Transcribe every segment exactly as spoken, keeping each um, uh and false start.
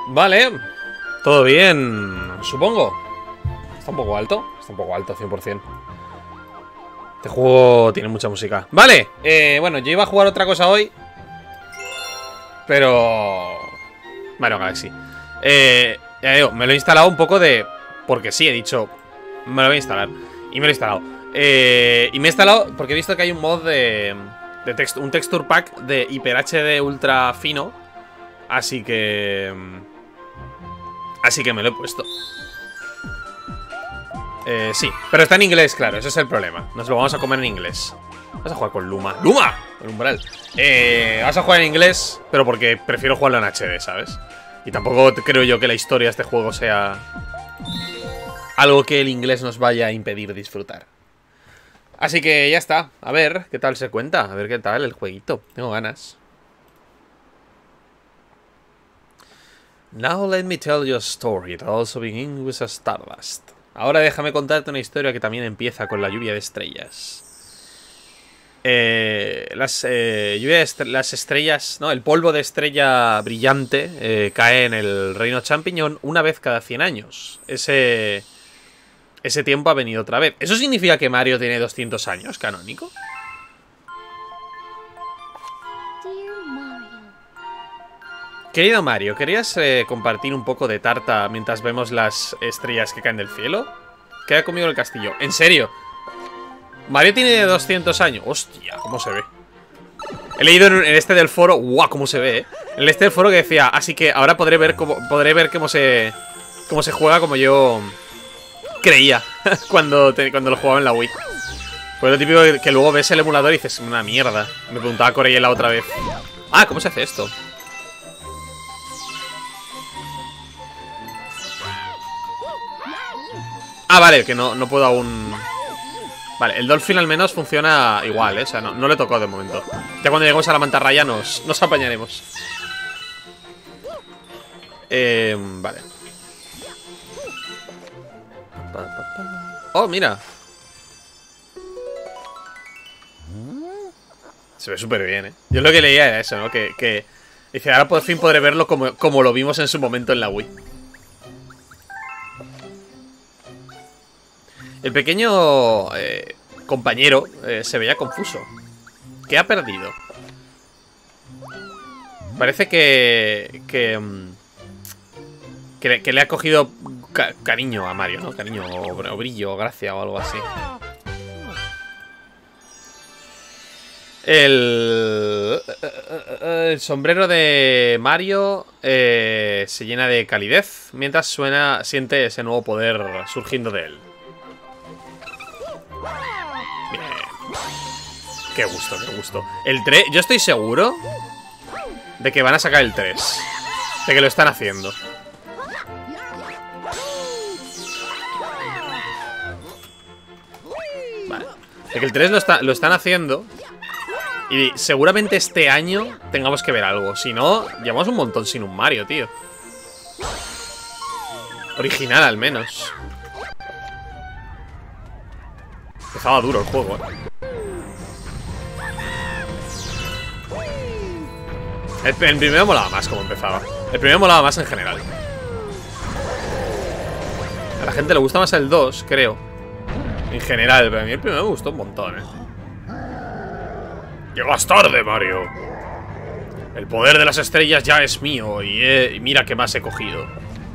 Vale. Todo bien, supongo. Está un poco alto. Está un poco alto, cien por cien. Este juego tiene mucha música. Vale, eh, bueno, yo iba a jugar otra cosa hoy, pero... Mario Galaxy. Eh, ya digo, me lo he instalado un poco de... Porque sí, he dicho... Me lo voy a instalar. Y me lo he instalado. Eh, y me he instalado porque he visto que hay un mod de... de text, un texture pack de Hyper H D ultra fino. Así que... Así que me lo he puesto. Eh, sí, pero está en inglés, claro, ese es el problema. Nos lo vamos a comer en inglés. Vas a jugar con Luma. ¡Luma! El umbral. Eh, vas a jugar en inglés, pero porque prefiero jugarlo en H D, ¿sabes? Y tampoco creo yo que la historia de este juego sea algo que el inglés nos vaya a impedir disfrutar. Así que ya está. A ver qué tal se cuenta. A ver qué tal el jueguito. Tengo ganas. Now let me tell you a story that also begins with a stardust. Ahora déjame contarte una historia que también empieza con la lluvia de estrellas. Eh, las, eh, lluvia de est las estrellas, no, el polvo de estrella brillante eh, cae en el reino champiñón una vez cada cien años. Ese, ese tiempo ha venido otra vez. ¿Eso significa que Mario tiene doscientos años, canónico? Querido Mario, ¿querías eh, compartir un poco de tarta mientras vemos las estrellas que caen del cielo? Queda conmigo en el castillo. ¿En serio? Mario tiene doscientos años. Hostia, cómo se ve. He leído en este del foro. ¡Guau! Cómo se ve, ¿eh? En este del foro que decía, así que ahora podré ver cómo, podré ver cómo se cómo se juega como yo creía cuando, te, cuando lo jugaba en la Wii. Pues lo típico que, que luego ves el emulador y dices, una mierda. Me preguntaba Corey la otra vez. Ah, ¿cómo se hace esto? Ah, vale, que no, no puedo aún... Vale, el Dolphin al menos funciona igual, ¿eh? O sea, no, no le tocó de momento. Ya cuando lleguemos a la mantarraya nos, nos apañaremos. Eh, vale. Oh, mira. Se ve súper bien, ¿eh? Yo lo que leía era eso, ¿no? Que, que dice, ahora por fin podré verlo como, como lo vimos en su momento en la Wii. El pequeño eh, compañero eh, se veía confuso. ¿Qué ha perdido? Parece que... Que, que, que le ha cogido ca cariño a Mario, ¿no? Cariño o, o brillo o gracia o algo así. El, el sombrero de Mario eh, se llena de calidez mientras suena, siente ese nuevo poder surgiendo de él. Bien. Qué gusto, qué gusto. El tres, yo estoy seguro de que van a sacar el tres. De que lo están haciendo. Vale. De que el tres lo, está, lo están haciendo. Y seguramente este año tengamos que ver algo. Si no, llevamos un montón sin un Mario, tío. Original al menos. Empezaba duro el juego, ¿eh? El, el primero molaba más como empezaba. El primero molaba más en general. A la gente le gusta más el dos, creo. En general, pero a mí el primero me gustó un montón, ¿eh? Llegas tarde, Mario. El poder de las estrellas ya es mío. Y, he, y mira qué más he cogido.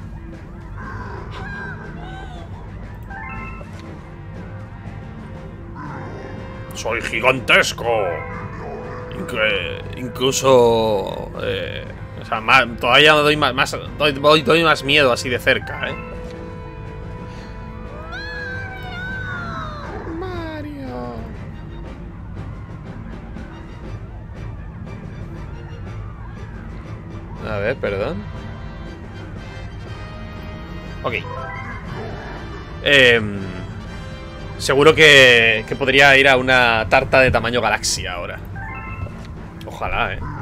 Soy gigantesco. Incre incluso... Eh, o sea, más, todavía doy más, más doy, doy más miedo así de cerca, ¿eh? Mario. A ver, perdón. Ok. Eh... Seguro que, que podría ir a una tarta de tamaño galaxia ahora. Ojalá, eh.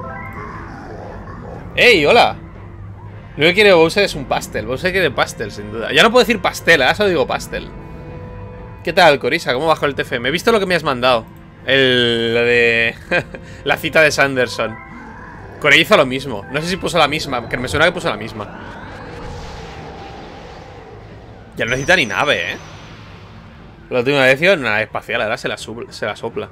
¡Ey, hola! Lo que quiere Bowser es un pastel. Bowser quiere pastel, sin duda. Ya no puedo decir pastel, ahora solo digo pastel. ¿Qué tal, Corisa? ¿Cómo bajo el T F M? He visto lo que me has mandado. El... Lo de... la cita de Sanderson. Con ella hizo lo mismo. No sé si puso la misma, que me suena que puso la misma. Ya no necesita ni nave, ¿eh? La última vez hizo una nave espacial, ahora se la, se la sopla.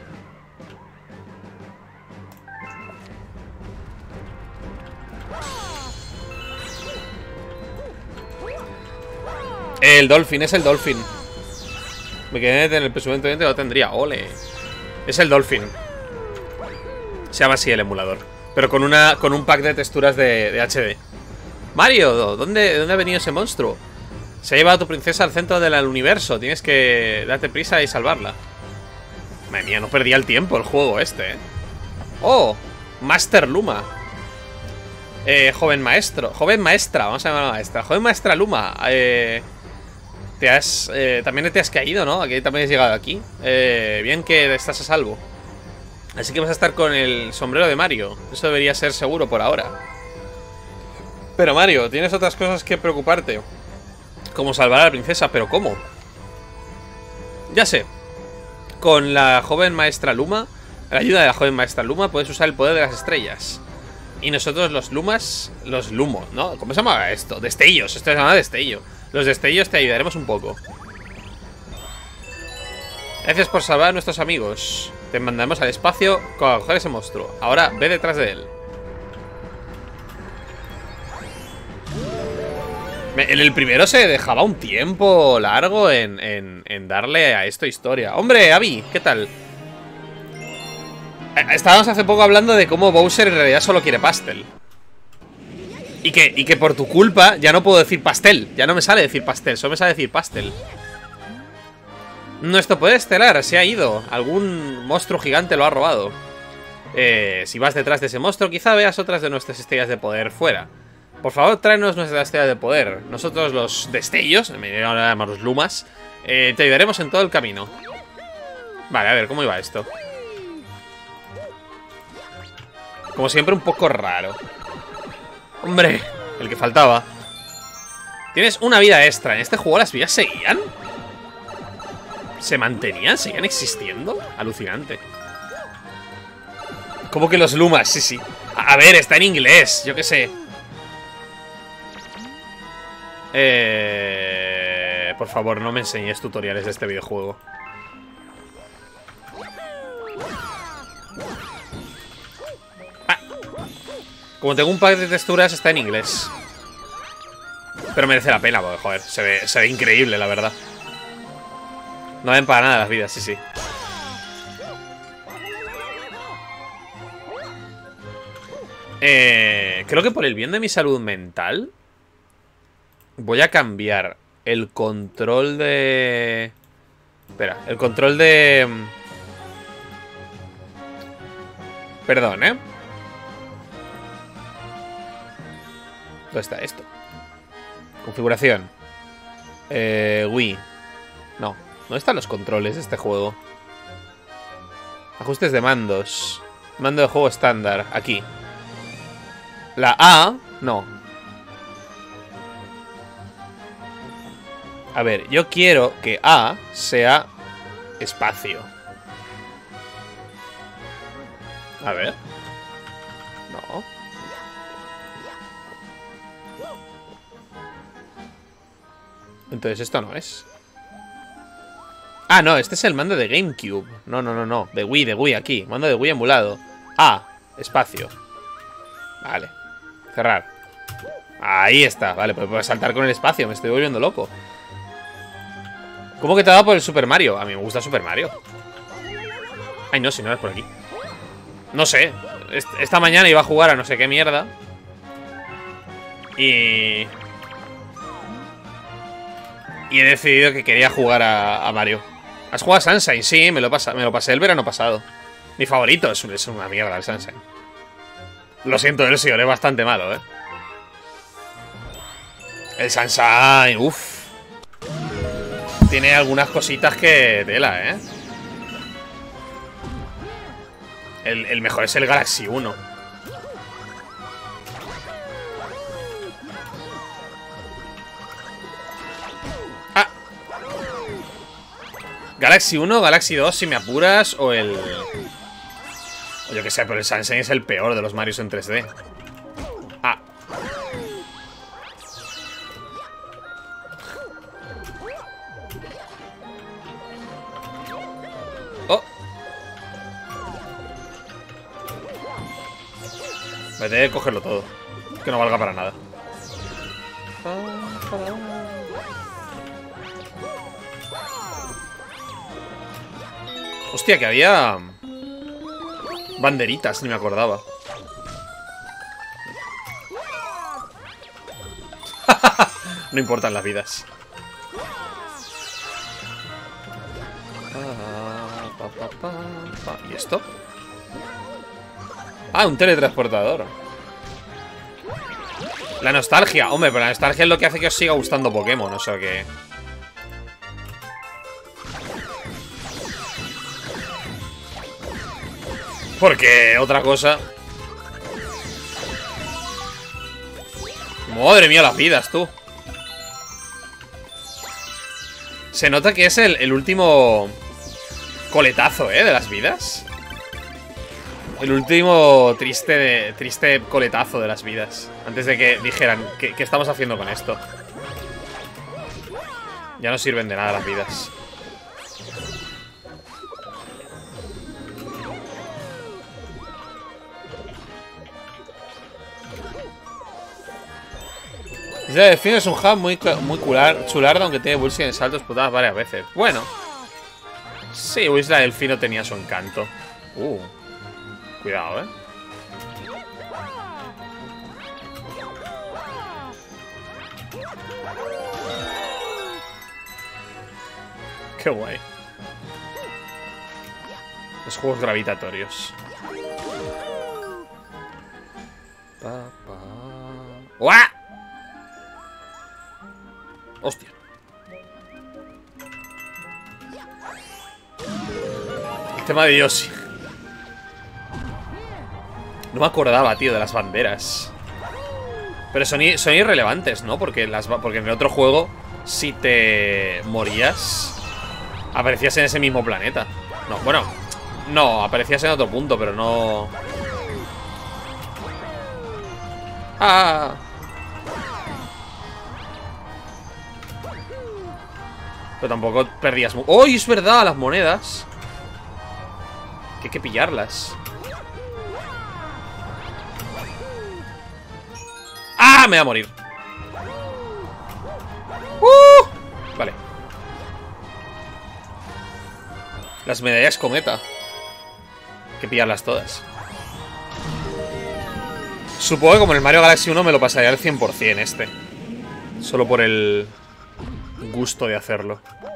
El Dolphin, es el Dolphin. Me quedé en el presupuesto, lo tendría. Ole. Es el Dolphin. Se llama así el emulador. Pero con una con un pack de texturas de, de H D. Mario, ¿dónde, ¿dónde ha venido ese monstruo? Se ha llevado a tu princesa al centro del universo. Tienes que darte prisa y salvarla. Madre mía, no perdía el tiempo el juego este, ¿eh? Oh, Master Luma. Eh, joven maestro. Joven maestra, vamos a llamarla maestra. Joven maestra Luma. Eh... Te has, eh, también te has caído, ¿no? Aquí también has llegado aquí. Eh, bien que estás a salvo. Así que vas a estar con el sombrero de Mario. Eso debería ser seguro por ahora. Pero Mario, tienes otras cosas que preocuparte. Como salvar a la princesa, ¿pero cómo? Ya sé. Con la joven maestra Luma, la ayuda de la joven maestra Luma, puedes usar el poder de las estrellas. Y nosotros los Lumas, los Lumos, ¿no? ¿Cómo se llama esto? Destellos, esto se llama destello. Los destellos te ayudaremos un poco. Gracias por salvar a nuestros amigos. Te mandaremos al espacio con coger ese monstruo. Ahora ve detrás de él. En el primero se dejaba un tiempo largo en, en, en darle a esto historia. Hombre, Abby, ¿qué tal? Estábamos hace poco hablando de cómo Bowser en realidad solo quiere pastel. Y que, y que por tu culpa ya no puedo decir pastel. Ya no me sale decir pastel, solo me sale decir pastel. Nuestro poder estelar se ha ido. Algún monstruo gigante lo ha robado. eh, Si vas detrás de ese monstruo, quizá veas otras de nuestras estrellas de poder fuera. Por favor, tráenos nuestras estrellas de poder. Nosotros los destellos, me llaman los Lumas, eh, te ayudaremos en todo el camino. Vale, a ver, ¿cómo iba esto? Como siempre, un poco raro. Hombre, el que faltaba. Tienes una vida extra. ¿En este juego las vidas seguían? ¿Se mantenían? ¿Seguían existiendo? Alucinante. ¿Cómo que los Lumas? Sí, sí. A ver, está en inglés, yo qué sé. Eh... Por favor, no me enseñes tutoriales de este videojuego. Como tengo un pack de texturas, está en inglés. Pero merece la pena, porque, joder, se ve, se ve increíble, la verdad. No ven para nada las vidas, sí, sí. Eh, creo que por el bien de mi salud mental voy a cambiar el control de... Espera, el control de... Perdón, ¿eh? ¿Dónde está esto? Configuración. Eh, Wii. No. ¿Dónde están los controles de este juego? Ajustes de mandos. Mando de juego estándar. Aquí. La A. No. A ver, yo quiero que A sea espacio. A ver. No. Entonces esto no es. Ah, no, este es el mando de GameCube. No, no, no, no, de Wii, de Wii, aquí. Mando de Wii emulado. A, espacio. Vale, cerrar. Ahí está, vale, pues puedo saltar con el espacio. Me estoy volviendo loco. ¿Cómo que te ha dado por el Super Mario? A mí me gusta Super Mario. Ay, no, si no es por aquí. No sé, esta mañana iba a jugar a no sé qué mierda. Y... Y he decidido que quería jugar a, a Mario. ¿Has jugado a Sunshine? Sí, me lo, pasa, me lo pasé el verano pasado. Mi favorito es, es una mierda el Sunshine. Lo siento, el señor es bastante malo, ¿eh? El Sunshine, uff. Tiene algunas cositas que tela, ¿eh? El, el mejor es el Galaxy uno. Galaxy uno, Galaxy dos si me apuras. O el... O yo yo que sé, pero el Sunshine es el peor de los Marios en tres D. Ah. Oh. Voy a tener que cogerlo todo. Que no valga para nada. Hostia, que había banderitas, ni me acordaba. No importan las vidas. ¿Y esto? Ah, un teletransportador. La nostalgia. Hombre, pero la nostalgia es lo que hace que os siga gustando Pokémon. O sea que... Porque otra cosa... Madre mía, las vidas, tú. Se nota que es el, el último coletazo, ¿eh? De las vidas. El último triste, de, triste coletazo de las vidas. Antes de que dijeran, ¿qué, qué estamos haciendo con esto? Ya no sirven de nada las vidas. Delfino es un hub muy, muy cular, chularda, aunque tiene bullshit en saltos putadas varias veces. Bueno. Sí, Isla Delfino tenía su encanto. Uh. Cuidado, eh. Qué guay. Los juegos gravitatorios. Pa, pa. ¡Uah! Hostia. El tema de Yoshi. No me acordaba, tío, de las banderas. Pero son, son irrelevantes, ¿no? Porque, las, porque en el otro juego, si te morías, aparecías en ese mismo planeta. No, bueno, no, aparecías en otro punto, pero no... ¡Ah! Pero tampoco perdías... ¡Oh, es verdad! Las monedas. Que hay que pillarlas. ¡Ah! Me voy a morir. ¡Uh! Vale. Las medallas cometa. Hay que pillarlas todas. Supongo que como en el Mario Galaxy uno me lo pasaría al cien por cien este. Solo por el gusto de hacerlo.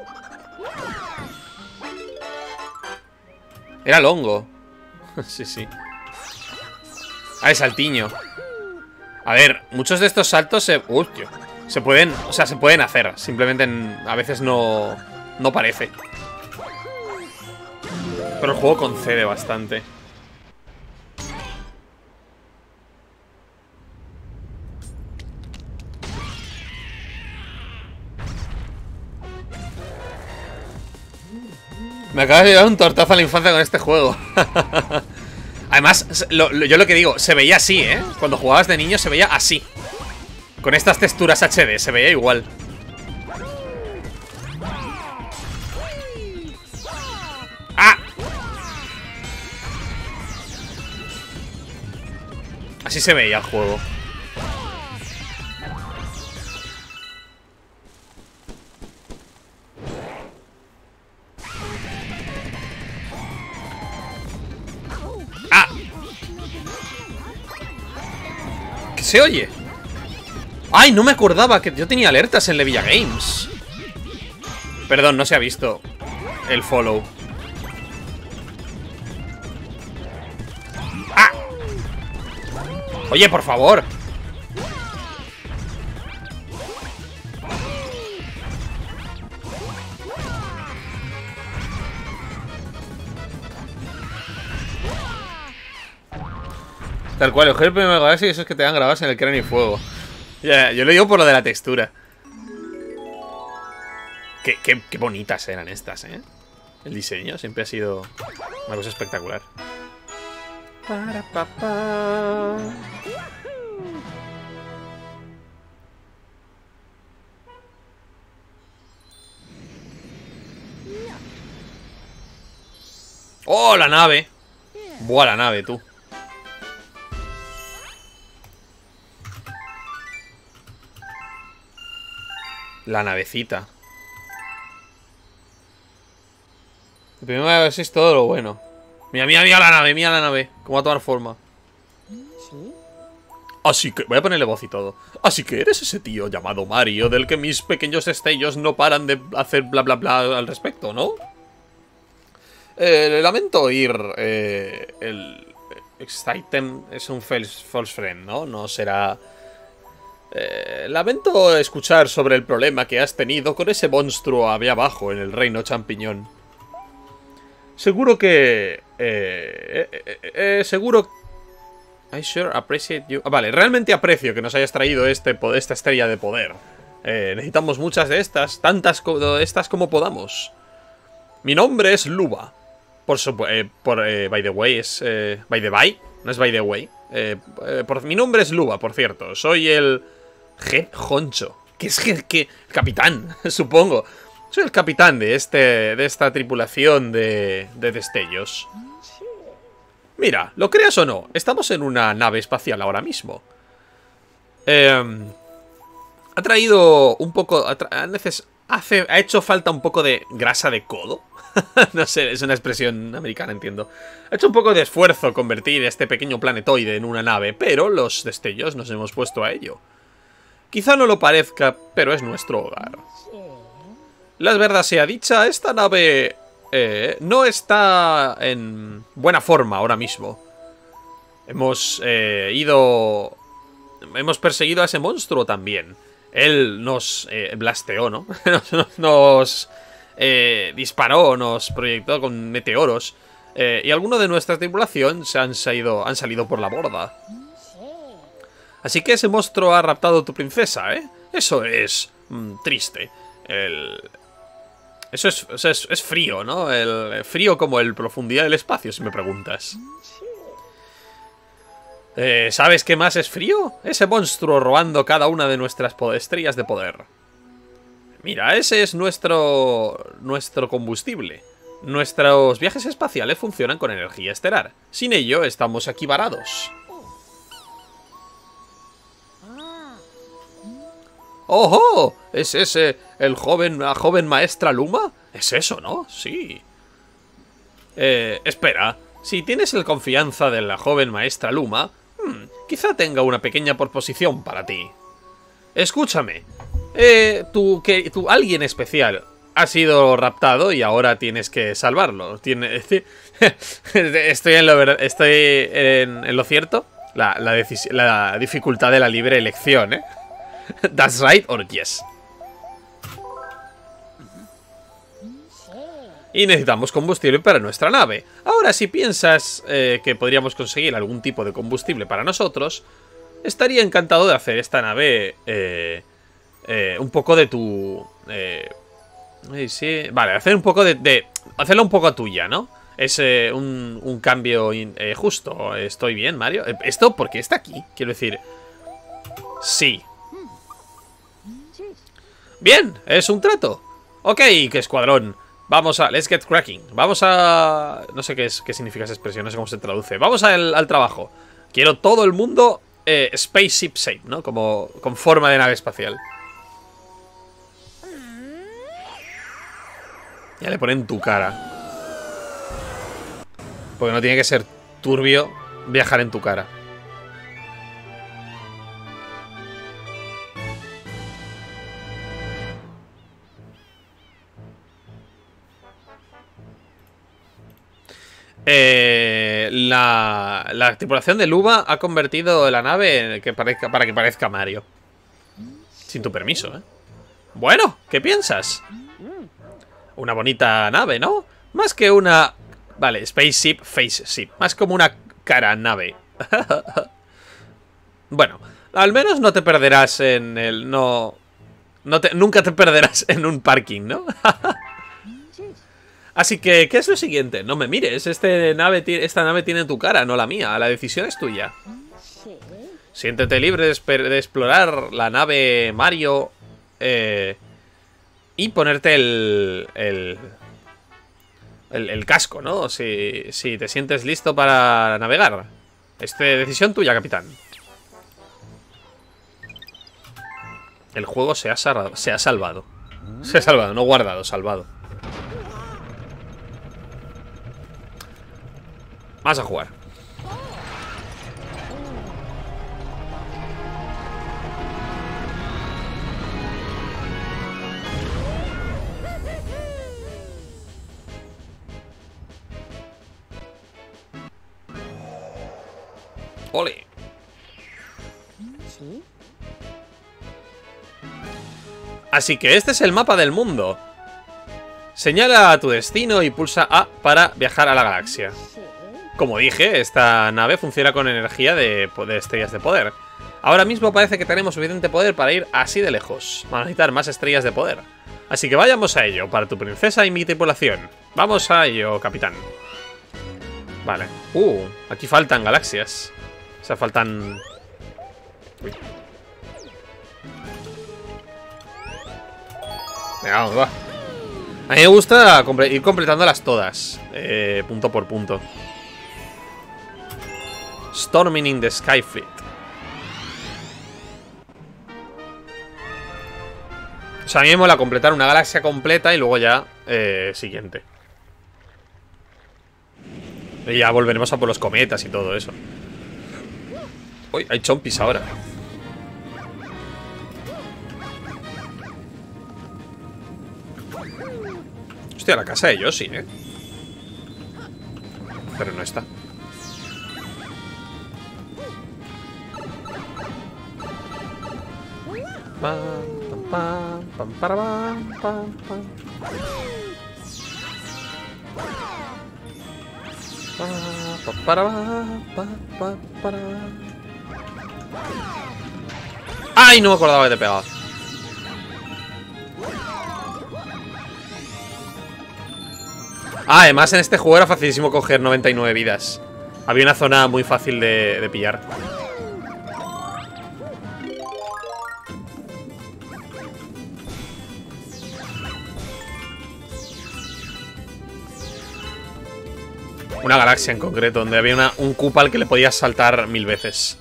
Era el hongo. Sí, sí. Ah, es saltiño. A ver, muchos de estos saltos se... Uy, tío. Se pueden... O sea, se pueden hacer. Simplemente en, a veces no... No parece. Pero el juego concede bastante. Me acabas de llevar un tortazo a la infancia con este juego. Además, lo, lo, yo lo que digo, se veía así, ¿eh? Cuando jugabas de niño se veía así. Con estas texturas H D, se veía igual. ¡Ah! Así se veía el juego. Se oye. Ay, no me acordaba que yo tenía alertas en Levilla Games. Perdón, no se ha visto el follow. ¡Ah! Oye, por favor. Tal cual, el G P Mega Galaxy, esos que te dan grabados en el cráneo y fuego. Ya, yeah, yo lo digo por lo de la textura. Qué, qué, qué bonitas eran estas, ¿eh? El diseño siempre ha sido una cosa espectacular. Para, pa, pa. ¡Oh, la nave! Buah, la nave, tú. La navecita. Primero a ver si es todo lo bueno. Mira, mira, mira la nave, mira la nave. Cómo va a tomar forma. Así que... Voy a ponerle voz y todo. Así que eres ese tío llamado Mario del que mis pequeños destellos no paran de hacer bla bla bla al respecto, ¿no? Eh, lamento oír... Eh, el... Excitem es un false friend, ¿no? No será... Eh, lamento escuchar sobre el problema que has tenido con ese monstruo allá abajo en el reino champiñón. Seguro que... Eh, eh, eh, eh, seguro... I sure appreciate you... Ah, vale, realmente aprecio que nos hayas traído este, esta estrella de poder. Eh, necesitamos muchas de estas, tantas de estas como podamos. Mi nombre es Luba. Por supuesto, eh, por, eh, by the way, es... Eh, by the by, no es by the way. Eh, eh, por, mi nombre es Luba, por cierto. Soy el... Head Honcho. Que es que, que... Capitán, supongo. Soy el capitán de este de esta tripulación de, de destellos. Mira, lo creas o no, estamos en una nave espacial ahora mismo. Eh, ha traído un poco... Ha, tra hace, ha hecho falta un poco de grasa de codo. No sé, es una expresión americana, entiendo. Ha hecho un poco de esfuerzo convertir este pequeño planetoide en una nave, pero los destellos nos hemos puesto a ello. Quizá no lo parezca, pero es nuestro hogar. La verdad sea dicha, esta nave eh, no está en buena forma ahora mismo. Hemos eh, ido... Hemos perseguido a ese monstruo también. Él nos eh, blasteó, ¿no? nos nos eh, disparó, nos proyectó con meteoros. Eh, y algunos de nuestra tripulación se han salido, han salido por la borda. Así que ese monstruo ha raptado a tu princesa, ¿eh? Eso es mm, triste. El... Eso es, eso es, es frío, ¿no? El frío como el profundidad del espacio, si me preguntas. Eh, ¿Sabes qué más es frío? Ese monstruo robando cada una de nuestras estrellas de poder. Mira, ese es nuestro, nuestro combustible. Nuestros viajes espaciales funcionan con energía estelar. Sin ello, estamos aquí varados. ¡Ojo! ¿Es ese el joven, la joven maestra Luma? Es eso, ¿no? Sí. Eh, espera. Si tienes la confianza de la joven maestra Luma, hmm, quizá tenga una pequeña proposición para ti. Escúchame. Eh, tú, que, tú, alguien especial ha sido raptado y ahora tienes que salvarlo. Tiene, estoy en lo, estoy en, en lo cierto. La, la, la dificultad de la libre elección, ¿eh? That's right or yes. Y necesitamos combustible para nuestra nave. Ahora, si piensas eh, que podríamos conseguir algún tipo de combustible para nosotros, estaría encantado de hacer esta nave eh, eh, un poco de tu... Eh, sí, vale, hacer un poco de... de hacerla un poco tuya, ¿no? Es eh, un, un cambio eh, justo. ¿Estoy bien, Mario? ¿Esto por qué está aquí? Quiero decir... Sí. Bien, es un trato. Ok, que escuadrón. Vamos a... Let's get cracking. Vamos a... No sé qué, es, qué significa esa expresión, no sé cómo se traduce. Vamos al, al trabajo. Quiero todo el mundo eh, spaceship shape, ¿no? Como con forma de nave espacial. Ya le ponen tu cara. Porque no tiene que ser turbio viajar en tu cara. Eh, la, la tripulación de Luba ha convertido la nave en que parezca, para que parezca Mario. Sin tu permiso, ¿eh? Bueno, ¿qué piensas? Una bonita nave, ¿no? Más que una... Vale, spaceship, faceship. Más como una cara nave. Bueno, al menos no te perderás en el... No... no te, nunca te perderás en un parking, ¿no? Así que, ¿qué es lo siguiente? No me mires, este nave esta nave tiene tu cara, no la mía. La decisión es tuya. Siéntete libre de, de explorar la nave Mario eh, y ponerte el, el, el, el casco, ¿no? Si, si te sientes listo para navegar. Este, decisión tuya, capitán. El juego se ha, se ha salvado. Se ha salvado, no guardado, salvado. Vamos a jugar. Ole. Así que este es el mapa del mundo. Señala tu destino y pulsa A para viajar a la galaxia. Como dije, esta nave funciona con energía de, de estrellas de poder. Ahora mismo parece que tenemos suficiente poder para ir así de lejos. Vamos a necesitar más estrellas de poder. Así que vayamos a ello, para tu princesa y mi tripulación. Vamos a ello, capitán. Vale. Uh, aquí faltan galaxias. O sea, faltan... Uy. Venga, vamos, va. A mí me gusta comple ir completándolas todas, eh, punto por punto. Storming in the Skyfleet. O sea, a mí me mola completar una galaxia completa y luego ya, eh, siguiente. Y ya volveremos a por los cometas y todo eso. Uy, hay chompis ahora. Hostia, la casa de Yoshi, ¿eh? Pero no está. Pam, pam, pam, para, pam, pam, pam. Pa, pa, para, pa, pa, para. ¡Ay! No me acordaba que te pegaba. Ah, además en este juego era facilísimo coger noventa y nueve vidas. Había una zona muy fácil de, de pillar. Una galaxia en concreto, donde había una, un Koopa al que le podías saltar mil veces.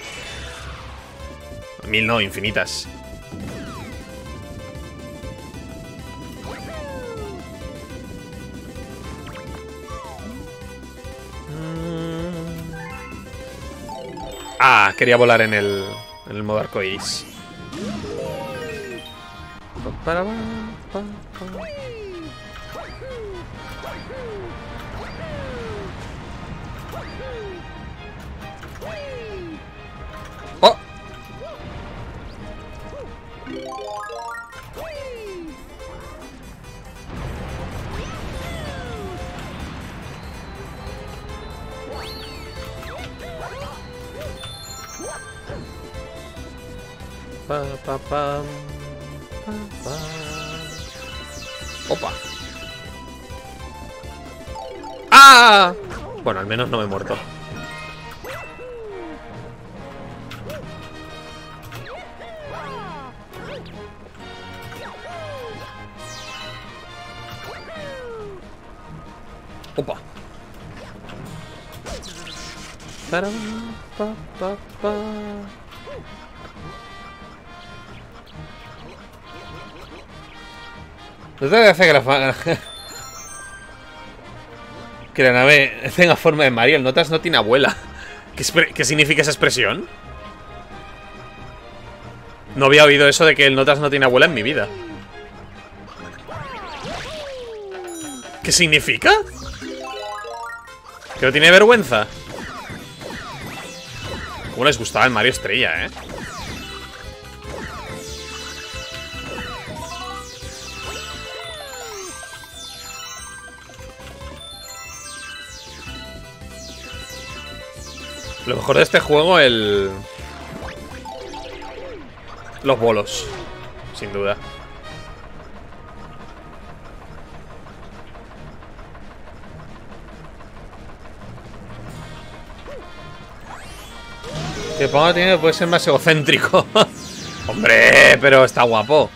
Mil no, infinitas. Ah, quería volar en el, en el modo arcoiris. ¡Oh! Pa, pa, pa, pa, pa. Opa. ¡Ah! Bueno, al menos no me he muerto. Opa. Para, pa, pa, pa. No te hace que la, que la nave tenga forma de Mario. El Notas no tiene abuela. ¿Qué, ¿Qué significa esa expresión? No había oído eso de que el Notas no tiene abuela en mi vida. ¿Qué significa? ¿Que no tiene vergüenza? ¿Cómo les gustaba el Mario Estrella, eh? Lo mejor de este juego, el... los bolos. Sin duda. Que pongo tiene que puede ser más egocéntrico. Hombre, pero está guapo.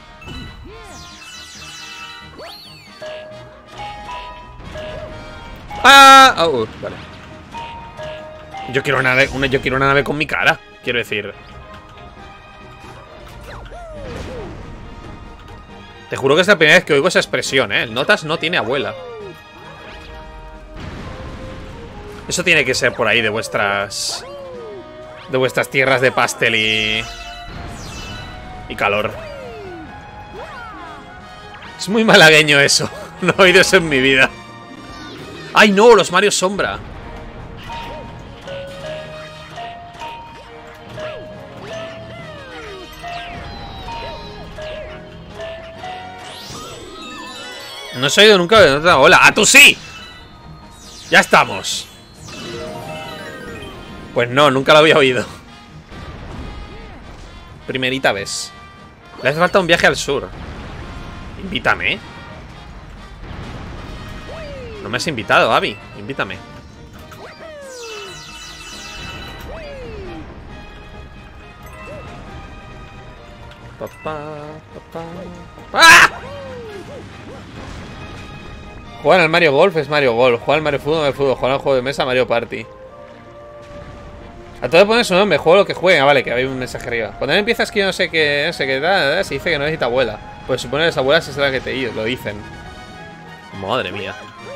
¡Ah! Oh, vale. Yo quiero una nave, una, yo quiero una nave con mi cara. Quiero decir. Te juro que es la primera vez que oigo esa expresión, ¿eh? El Notas no tiene abuela. Eso tiene que ser por ahí de vuestras... De vuestras tierras de pastel y... Y calor. Es muy malagueño eso. No he oído eso en mi vida. ¡Ay, no! Los Mario Sombra. No he oído nunca de otra ola. ¡Ah, tú sí! Ya estamos. Pues no, nunca lo había oído. Primerita vez. Le hace falta un viaje al sur. Invítame. No me has invitado, Abby. Invítame. Papá, papá. ¡Ah! Juegan al Mario Golf, es Mario Golf. Juegan al Mario Fútbol, Mario Fútbol. Juegan al juego de mesa, Mario Party. A todo poner su nombre, juego lo que jueguen. Ah, vale, que hay un mensaje arriba. Cuando empiezas que yo no sé qué, no sé qué da, se dice que no necesita abuela. Pues supone que las abuelas es la que te lo dicen. Madre mía.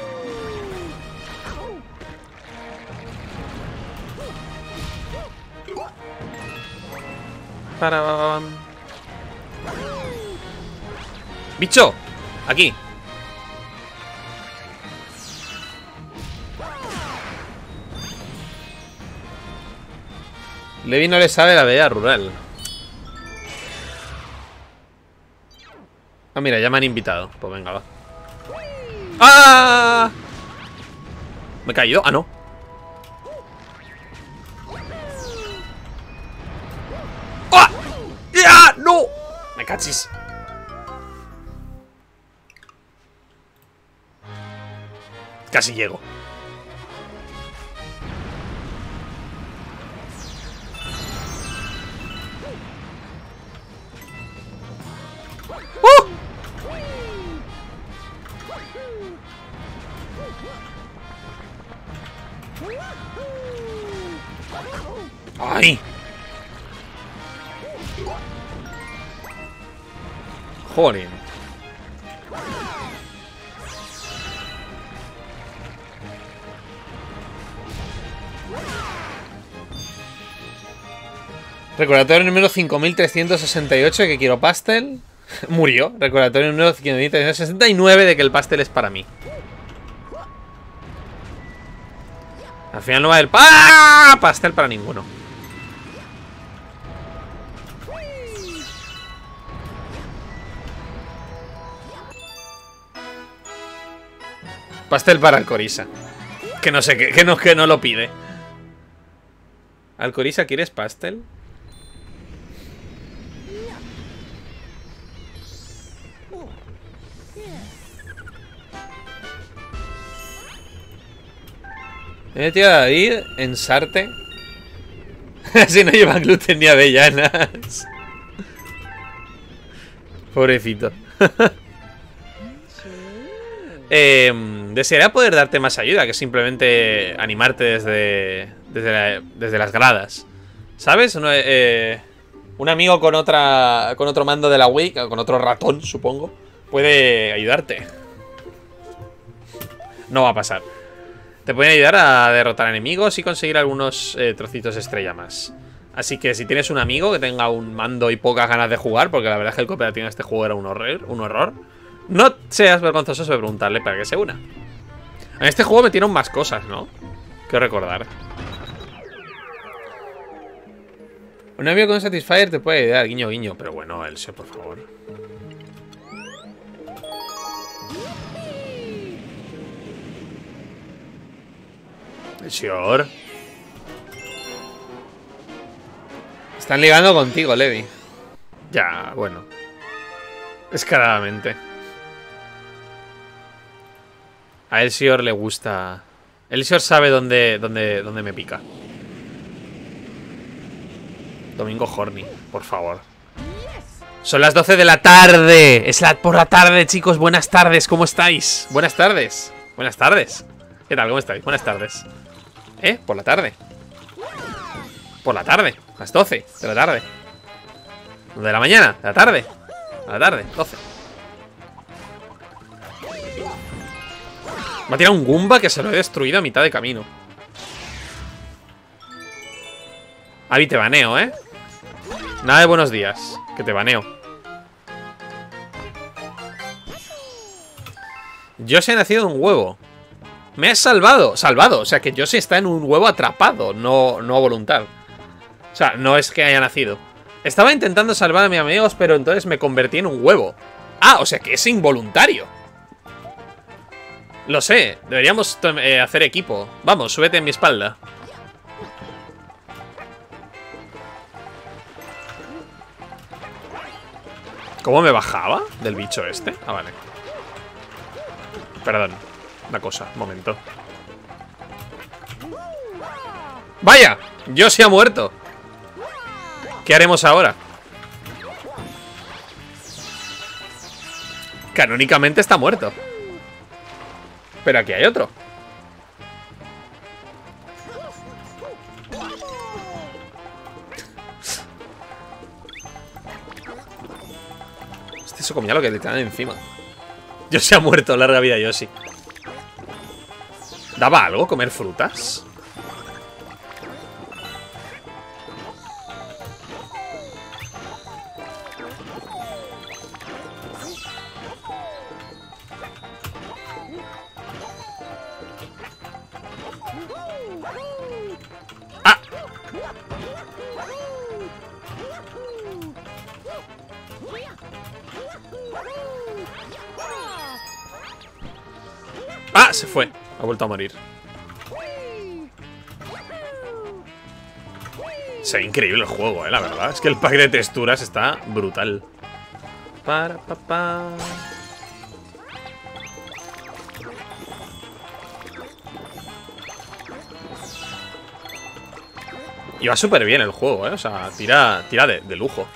Para... ¡Bicho! Aquí. Levi no le sabe la vida rural. Ah, mira, ya me han invitado. Pues venga, va. ¡Ah! ¿Me he caído? Ah, no. ¡Ah! ¡Ya! ¡No! Me cachis. Casi llego. ¡Uh! ¡Ay! Joder. Recordatorio número cinco mil trescientos sesenta y ocho de que quiero pastel. Murió. Recordatorio número cinco mil trescientos sesenta y nueve de que el pastel es para mí. Al final no va a haber pa pastel para ninguno. Pastel para Alcorisa. Que no sé qué, que no, que no lo pide. Alcorisa, ¿quieres pastel? Me he metido a David en Sarte. Así no lleva gluten ni avellanas. Pobrecito. eh, desearía poder darte más ayuda que simplemente animarte desde, desde, la, desde las gradas. ¿Sabes? Uno, eh, un amigo con otra con otro mando de la Wii, con otro ratón, supongo, puede ayudarte. No va a pasar. Te pueden ayudar a derrotar enemigos y conseguir algunos eh, trocitos de estrella más. Así que si tienes un amigo que tenga un mando y pocas ganas de jugar, porque la verdad es que el cooperativo en este juego era un horror, un horror, no seas vergonzoso sobre preguntarle para que se una. En este juego metieron más cosas, ¿no? Que recordar. Un amigo con un Satisfyer te puede ayudar, guiño, guiño. Pero bueno, Elsie, por favor. Elsior. Están ligando contigo, Levi. Ya, bueno. Descaradamente. A Elsior le gusta. Elsior sabe dónde, dónde, dónde me pica. Domingo horny, por favor. Son las doce de la tarde. Es la por la tarde, chicos. Buenas tardes, ¿cómo estáis? Buenas tardes. Buenas tardes. ¿Qué tal? ¿Cómo estáis? Buenas tardes. ¿Eh? Por la tarde. Por la tarde. Las doce de la tarde. De la mañana. De la tarde. De la tarde. doce. Me ha tirado un Goomba que se lo he destruido a mitad de camino. Avi, te baneo, ¿eh? Nada de buenos días. Que te baneo. Yoshi ha nacido en un huevo. Me has salvado. Salvado. O sea que Yoshi está en un huevo atrapado. No, no a voluntad. O sea, no es que haya nacido. Estaba intentando salvar a mis amigos, pero entonces me convertí en un huevo. Ah, o sea que es involuntario. Lo sé. Deberíamos eh, hacer equipo. Vamos, súbete en mi espalda. ¿Cómo me bajaba del bicho este? Ah, vale. Perdón. Una cosa, un momento. ¡Vaya! Yoshi ha muerto. ¿Qué haremos ahora? Canónicamente está muerto. Pero aquí hay otro. Este se comía lo que le traen encima. Yoshi ha muerto, larga vida Yoshi. ¿Daba algo comer frutas? ¡Ah! ¡Ah! Se fue. Ha vuelto a morir. Se ve increíble el juego, eh, la verdad. Es que el pack de texturas está brutal. Para, pa, pa. Y va súper bien el juego, eh. O sea, tira, tira de, de lujo.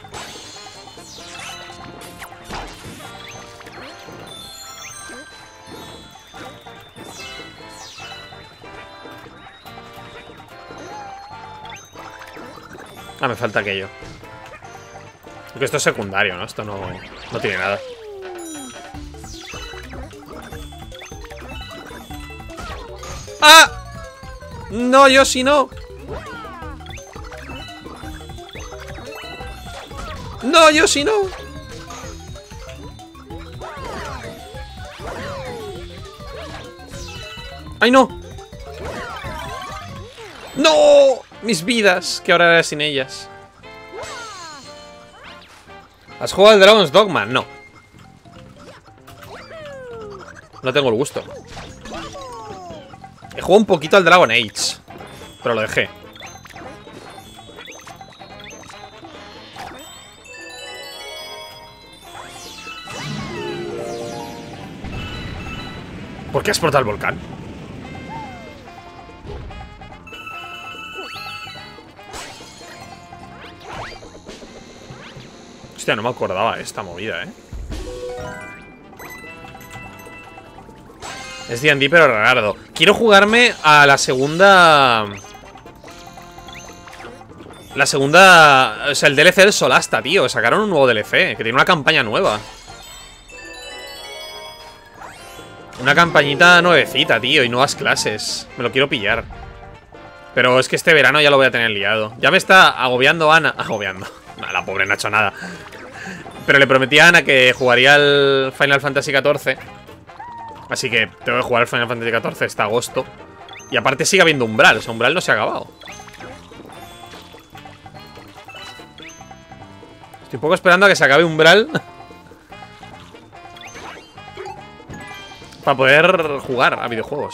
Ah, me falta aquello. Porque esto es secundario, ¿no? Esto no, no tiene nada. ¡Ah! No, Yoshi, no. No, Yoshi, no. ¡Ay, no! ¡No! Mis vidas, que ahora era sin ellas. ¿Has jugado al Dragon's Dogma? No. No tengo el gusto. He jugado un poquito al Dragon Age, pero lo dejé. ¿Por qué ha explotado el volcán? Hostia, no me acordaba esta movida, ¿eh? Es D and D pero rarardo. Quiero jugarme a la segunda... La segunda... O sea, el D L C del Solasta, tío. Sacaron un nuevo D L C, que tiene una campaña nueva. Una campañita nuevecita, tío, y nuevas clases. Me lo quiero pillar. Pero es que este verano ya lo voy a tener liado. Ya me está agobiando Ana. Agobiando. Nah, la pobre no ha hecho nada. Pero le prometí a Ana que jugaría al Final Fantasy catorce. Así que tengo que jugar al Final Fantasy catorce este agosto. Y aparte sigue habiendo Umbral. O sea, Umbral no se ha acabado. Estoy un poco esperando a que se acabe Umbral para poder jugar a videojuegos.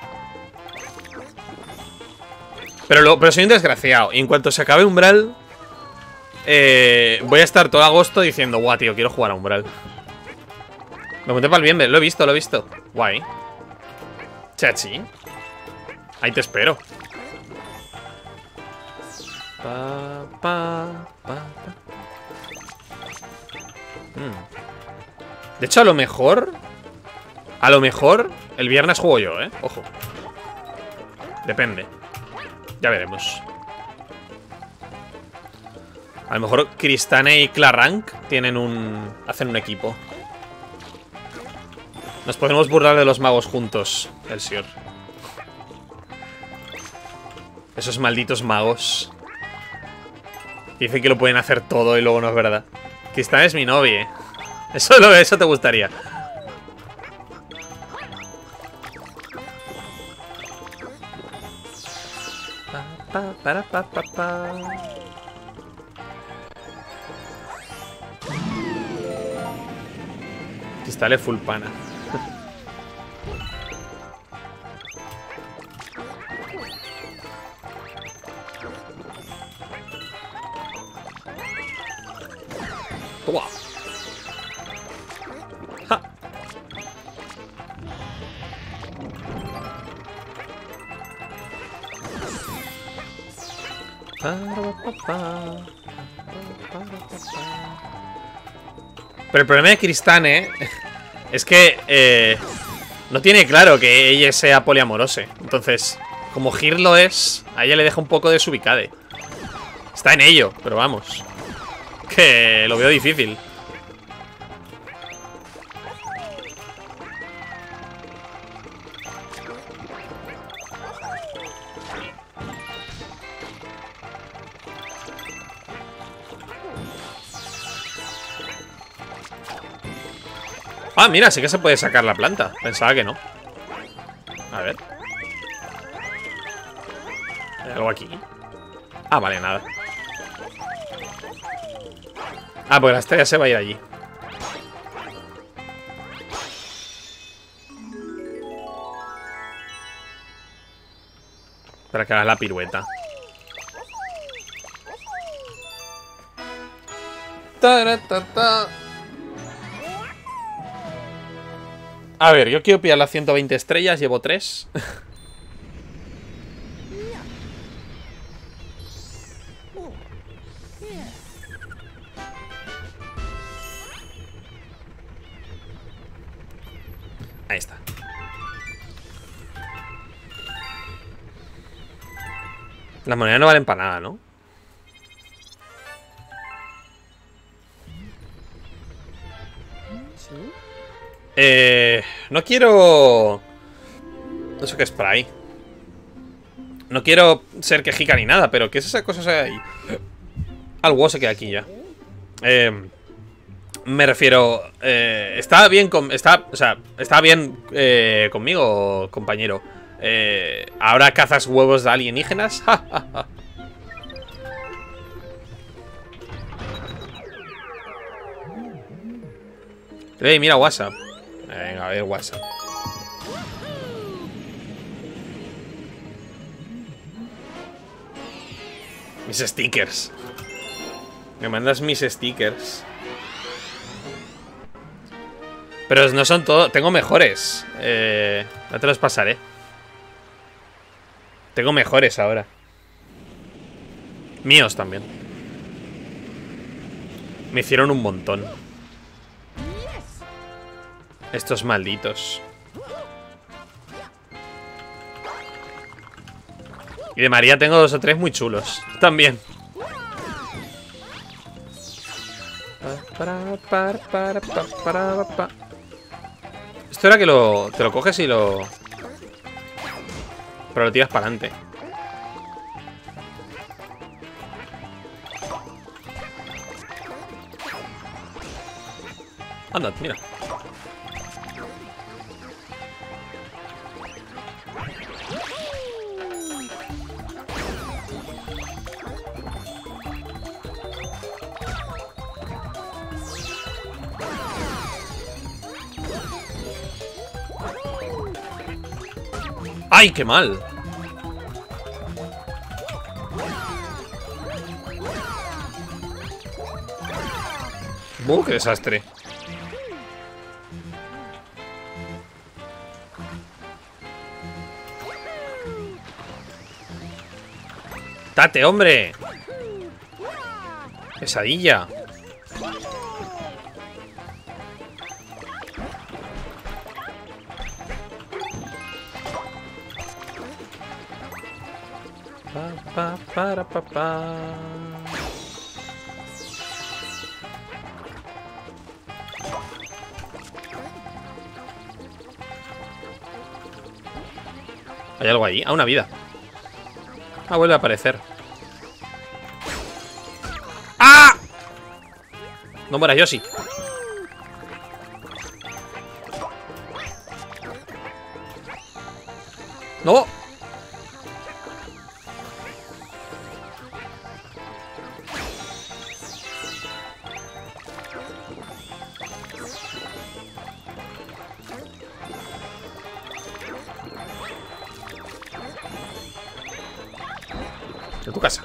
Pero, lo, pero soy un desgraciado. Y en cuanto se acabe Umbral, eh, voy a estar todo agosto diciendo: guau, tío, quiero jugar a Umbral. Lo monté para el bien, lo he visto, lo he visto. Guay. Chachi. Ahí te espero. Pa, pa, pa, pa. Hmm. De hecho, a lo mejor... A lo mejor el viernes juego yo, ¿eh? Ojo. Depende. Ya veremos. A lo mejor Cristane y Clarank tienen un... hacen un equipo. Nos podemos burlar de los magos juntos, Elsior. Esos malditos magos. Dicen que lo pueden hacer todo y luego no es verdad. Cristane es mi novia. Eso, lo, eso te gustaría. Pa, para, pa, pa, pa. Cristale full pana. Toma. Ja. Pero el problema de Cristane es que eh, no tiene claro que ella sea poliamorose. Entonces, como Gir lo es, a ella le deja un poco desubicade. Está en ello, pero vamos, que lo veo difícil. Ah, mira, sí que se puede sacar la planta. Pensaba que no. A ver. ¿Hay algo aquí? Ah, vale, nada. Ah, pues la estrella se va a ir allí. Para que haga la pirueta. Ta-ra-ta-ta. A ver, yo quiero pillar las ciento veinte estrellas, llevo tres. Ahí está. Las monedas no valen para nada, ¿no? Eh, no quiero... No sé qué spray. No quiero ser quejica ni nada, pero ¿qué es esa cosa ahí? Algo se queda aquí ya. Eh, me refiero... Eh, está bien con... Está, o sea, está bien eh, conmigo, compañero. Eh, ¿Ahora cazas huevos de alienígenas? Ey, mira WhatsApp. Venga, a ver WhatsApp. Mis stickers. Me mandas mis stickers. Pero no son todos. Tengo mejores. Eh, no te los pasaré. Tengo mejores ahora. Míos también. Me hicieron un montón. Estos malditos. Y de María tengo dos o tres muy chulos. También. Esto era que lo... Te lo coges y lo... Pero lo tiras para adelante. Anda, mira. ¡Ay, qué mal! ¡Buh, qué desastre! ¡Date, hombre! Pesadilla. Pa, pa, para, pa, pa. ¿Hay algo ahí? Ah, una vida. Ah, vuelve a aparecer. ¡Ah! No mueras, Yoshi. ¡No! De tu casa.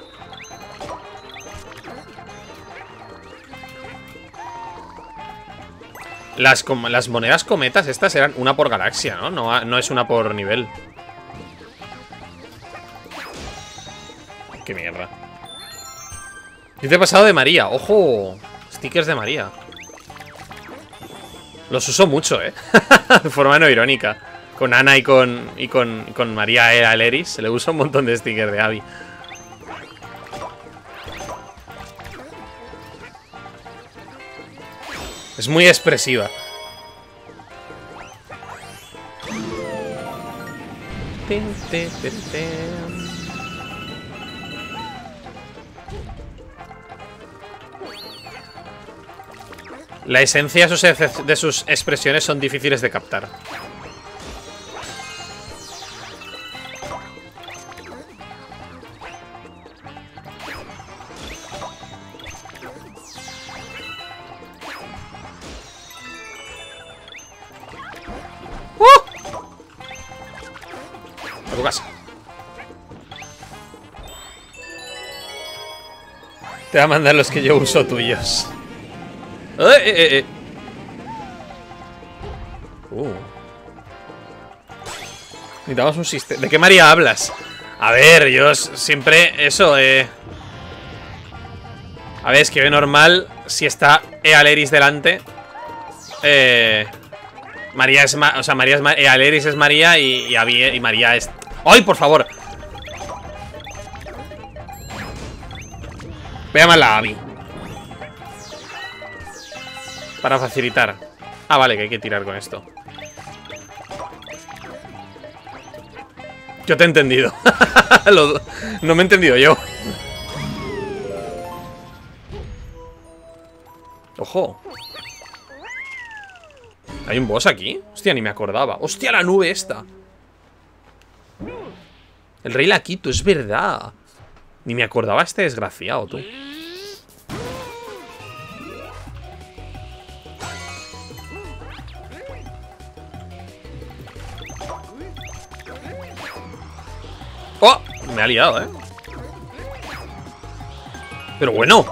Las, las monedas cometas estas eran una por galaxia, ¿no? No, no es una por nivel. Qué mierda. Yo te he pasado de María. ¡Ojo! Stickers de María. Los uso mucho, ¿eh? De forma no irónica. Con Ana y con, y con, con María era el Eris. Se le usa un montón de stickers de Abby. Es muy expresiva. La esencia de sus expresiones son difíciles de captar. Tu casa. Te va a mandar los que yo uso tuyos. Eh, eh, eh. Uh. Necesitamos un sistema. ¿De qué María hablas? A ver, yo siempre eso, eh. A ver, escribe normal. Si está Ealeris delante. Eh. María es Ma o sea, María es Ma Ealeris es María y, y, Abby, y María es. ¡Ay, por favor! Voy a llamarla a Abby. Para facilitar. Ah, vale, que hay que tirar con esto. Yo te he entendido. Lo, no me he entendido yo. Ojo. ¿Hay un boss aquí? Hostia, ni me acordaba. ¡Hostia, la nube esta! El rey Lakitu, es verdad. Ni me acordaba este desgraciado, tú. ¡Oh! Me ha liado, ¿eh? Pero bueno.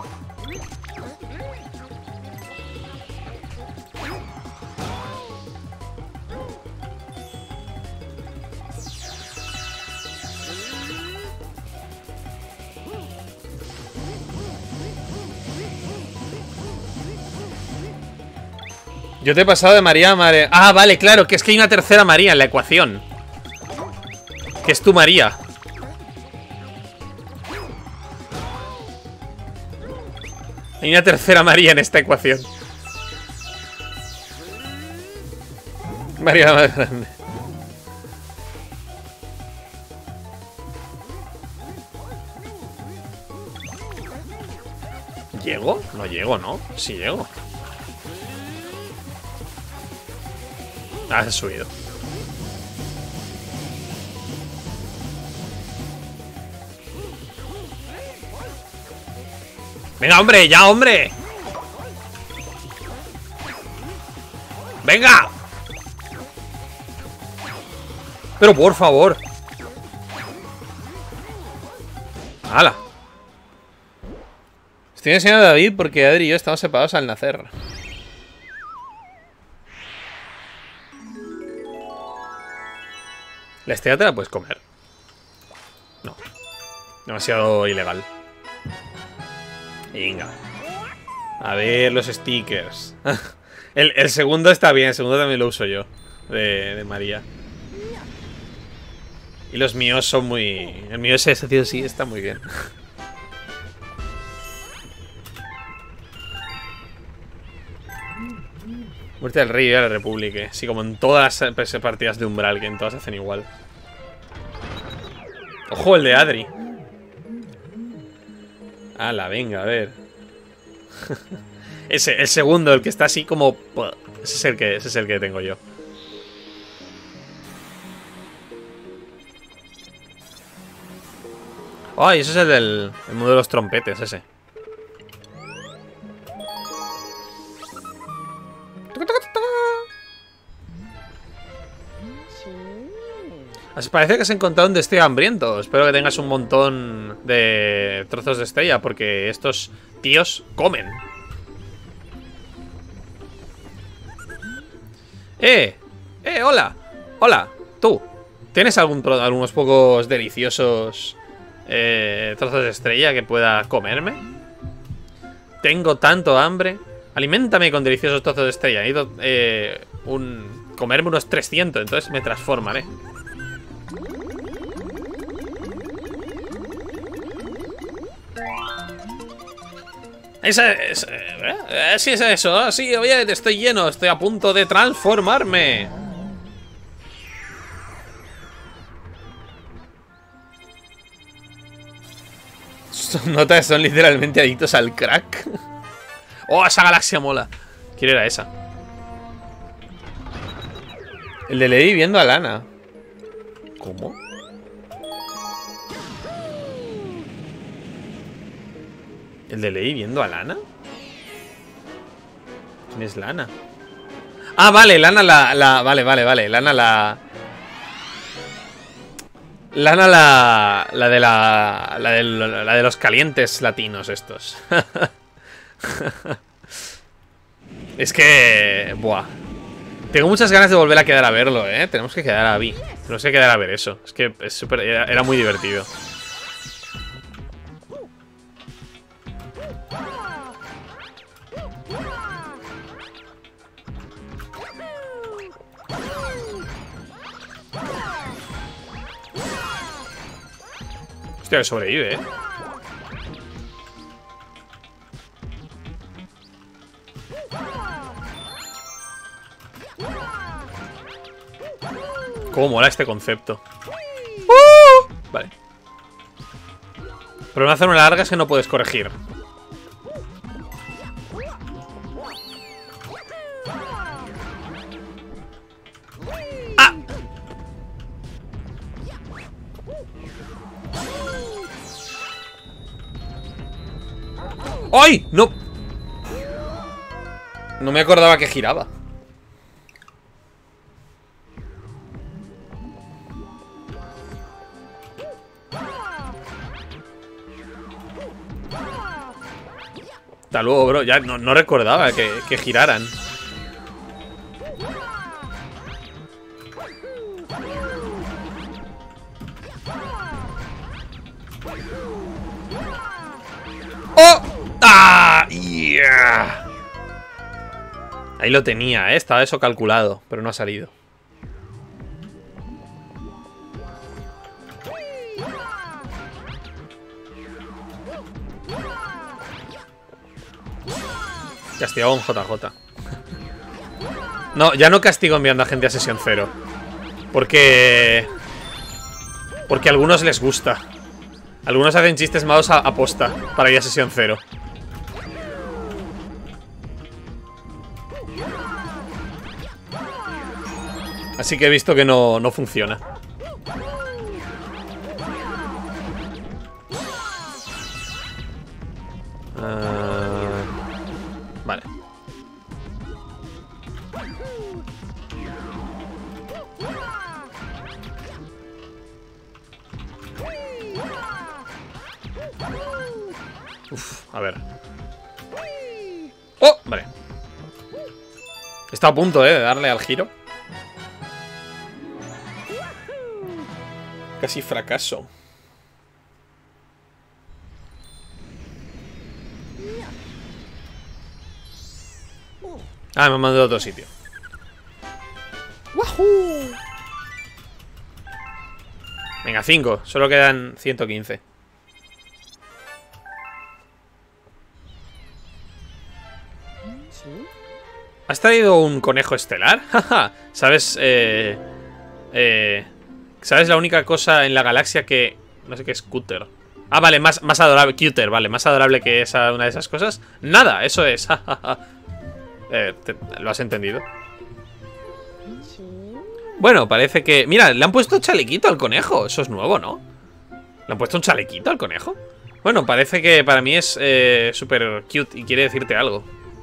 Yo te he pasado de María a María. Ah, vale, claro, que es que hay una tercera María en la ecuación. Que es tu María. Hay una tercera María en esta ecuación. María más grande. ¿Llego? No llego, ¿no? Sí llego. Ah, se ha subido. Venga, hombre, ya, hombre. Venga. Pero por favor. ¡Hala! Estoy enseñando a David porque Adri y yo estamos separados al nacer. ¿La estrella te la puedes comer? No. Demasiado ilegal. Venga. A ver, los stickers. el, el segundo está bien, el segundo también lo uso yo. De, de María. Y los míos son muy... El mío ese, ese tío sí está muy bien. Muerte del Rey y de la República. Sí, como en todas las partidas de Umbral, que en todas hacen igual. Ojo, el de Adri. Ala, venga, a ver. Ese, el segundo, el que está así como... Ese es el que, ese es el que tengo yo. Ay, ese es el del el mundo de los trompetes, ese. Así parece que has encontrado un destello hambriento. Espero que tengas un montón de trozos de estrella, porque estos tíos comen. ¡Eh! ¡Eh, hola! ¡Hola! Tú, ¿tienes algún tro algunos pocos deliciosos eh, trozos de estrella que pueda comerme? Tengo tanto hambre. Aliméntame con deliciosos trozos de estrella. Necesito eh, un, comerme unos trescientos, entonces me transformaré. Esa es, eh, sí es eso, sí, oye, estoy lleno, estoy a punto de transformarme. Son notas, son literalmente adictos al crack. Oh, esa galaxia mola. ¿Quién era esa? El de Lady viendo a Lana. ¿Cómo? ¿El de Lady viendo a Lana? ¿Quién es Lana? Ah, vale, Lana la, la... Vale, vale, vale. Lana la... Lana la... La de la... La de, la de los calientes latinos estos. Es que... Buah. Tengo muchas ganas de volver a quedar a verlo, ¿eh? Tenemos que quedar a vi. Tenemos que quedar a ver eso. Es que es super, era, era muy divertido. Hostia, que sobrevive, ¿eh? Cómo mola este concepto. ¡Uh! Vale. El problema de hacer una larga es que no puedes corregir. ¡Ah! ¡Ay! No. No me acordaba que giraba. Hasta luego, bro. Ya no, no recordaba que, que giraran. ¡Oh! ¡Ah! Yeah. Ahí lo tenía, ¿eh? Estaba eso calculado, pero no ha salido. Castigado un J J. No, ya no castigo enviando a gente a sesión cero. Porque... Porque a algunos les gusta. Algunos hacen chistes malos a, a posta para ir a sesión cero. Así que he visto que no, no funciona. Uh, vale. Uf, a ver. ¡Oh! Vale. Está a punto, eh, de darle al giro. Casi fracaso. Ah, me han mandado a otro sitio. ¡Wahoo! Venga, cinco. Solo quedan ciento quince. ¿Has traído un conejo estelar? ¿Sabes? Eh, eh, ¿Sabes la única cosa en la galaxia que... No sé qué es Cutter? Ah, vale, más, más adorable. Cutter, vale, más adorable que esa, una de esas cosas. Nada, eso es. eh, te, ¿Lo has entendido? Bueno, parece que... Mira, le han puesto chalequito al conejo. Eso es nuevo, ¿no? ¿Le han puesto un chalequito al conejo? Bueno, parece que para mí es eh, súper cute y quiere decirte algo.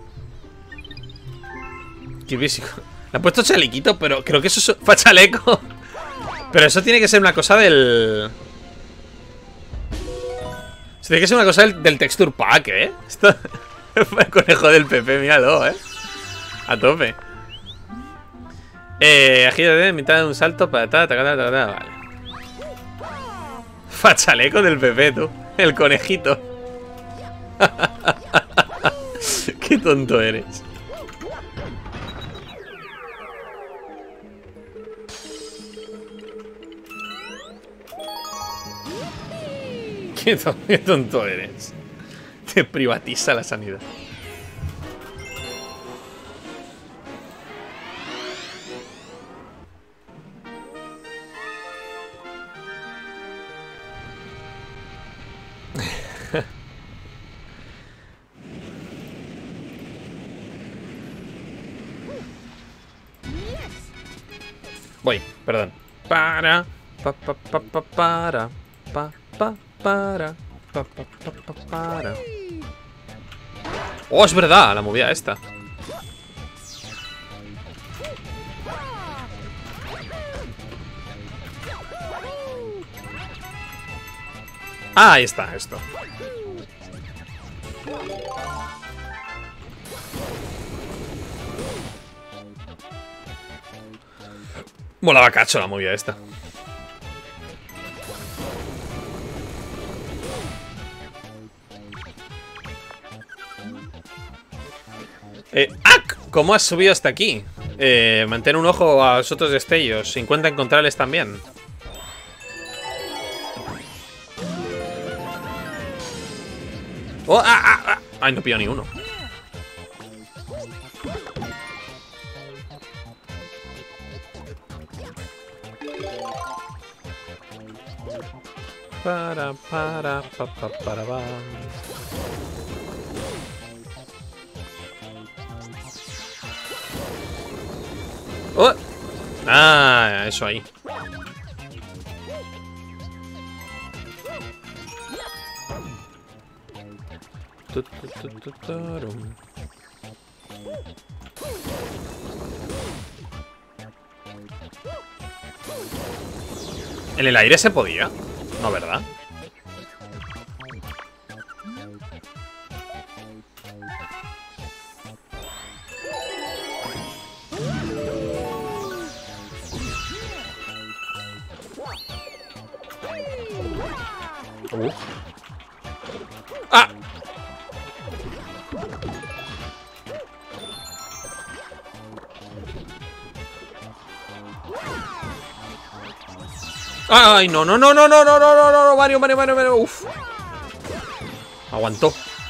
Le han puesto chalequito, pero creo que eso es para chaleco. Pero eso tiene que ser una cosa del... Eso tiene que ser una cosa del, del texture pack, ¿eh? Esto... El conejo del Pepe, míralo, ¿eh? A tope. Eh, agítate en mitad de un salto para ta, ta, ta, ta, ta, vale. Fachaleco del Pepe, tú. El conejito. Qué tonto eres. Qué, to qué tonto eres. Te privatiza la sanidad. Voy, perdón. Para, pa, pa, pa, pa, para, pa, pa, para, pa, pa, pa, pa, para. Oh, es verdad, la movida esta. Ah, ahí está, esto. Molaba cacho la movida esta. Eh, ¡ac! ¿Cómo has subido hasta aquí? Eh, mantén un ojo a los otros destellos. Intenta encontrarles también. Oh, ah, ah, ah. Ay, no pillo ni uno. Para, para, pa, pa, para, pa. Oh. Ah, eso ahí. ¿En el aire se podía? No, ¿verdad? Uh. ¡Ah! ¡Ay, no, no, no, no, no, no, no, no, no, Mario, Mario, Mario, Mario! ¡Uf! Aguantó.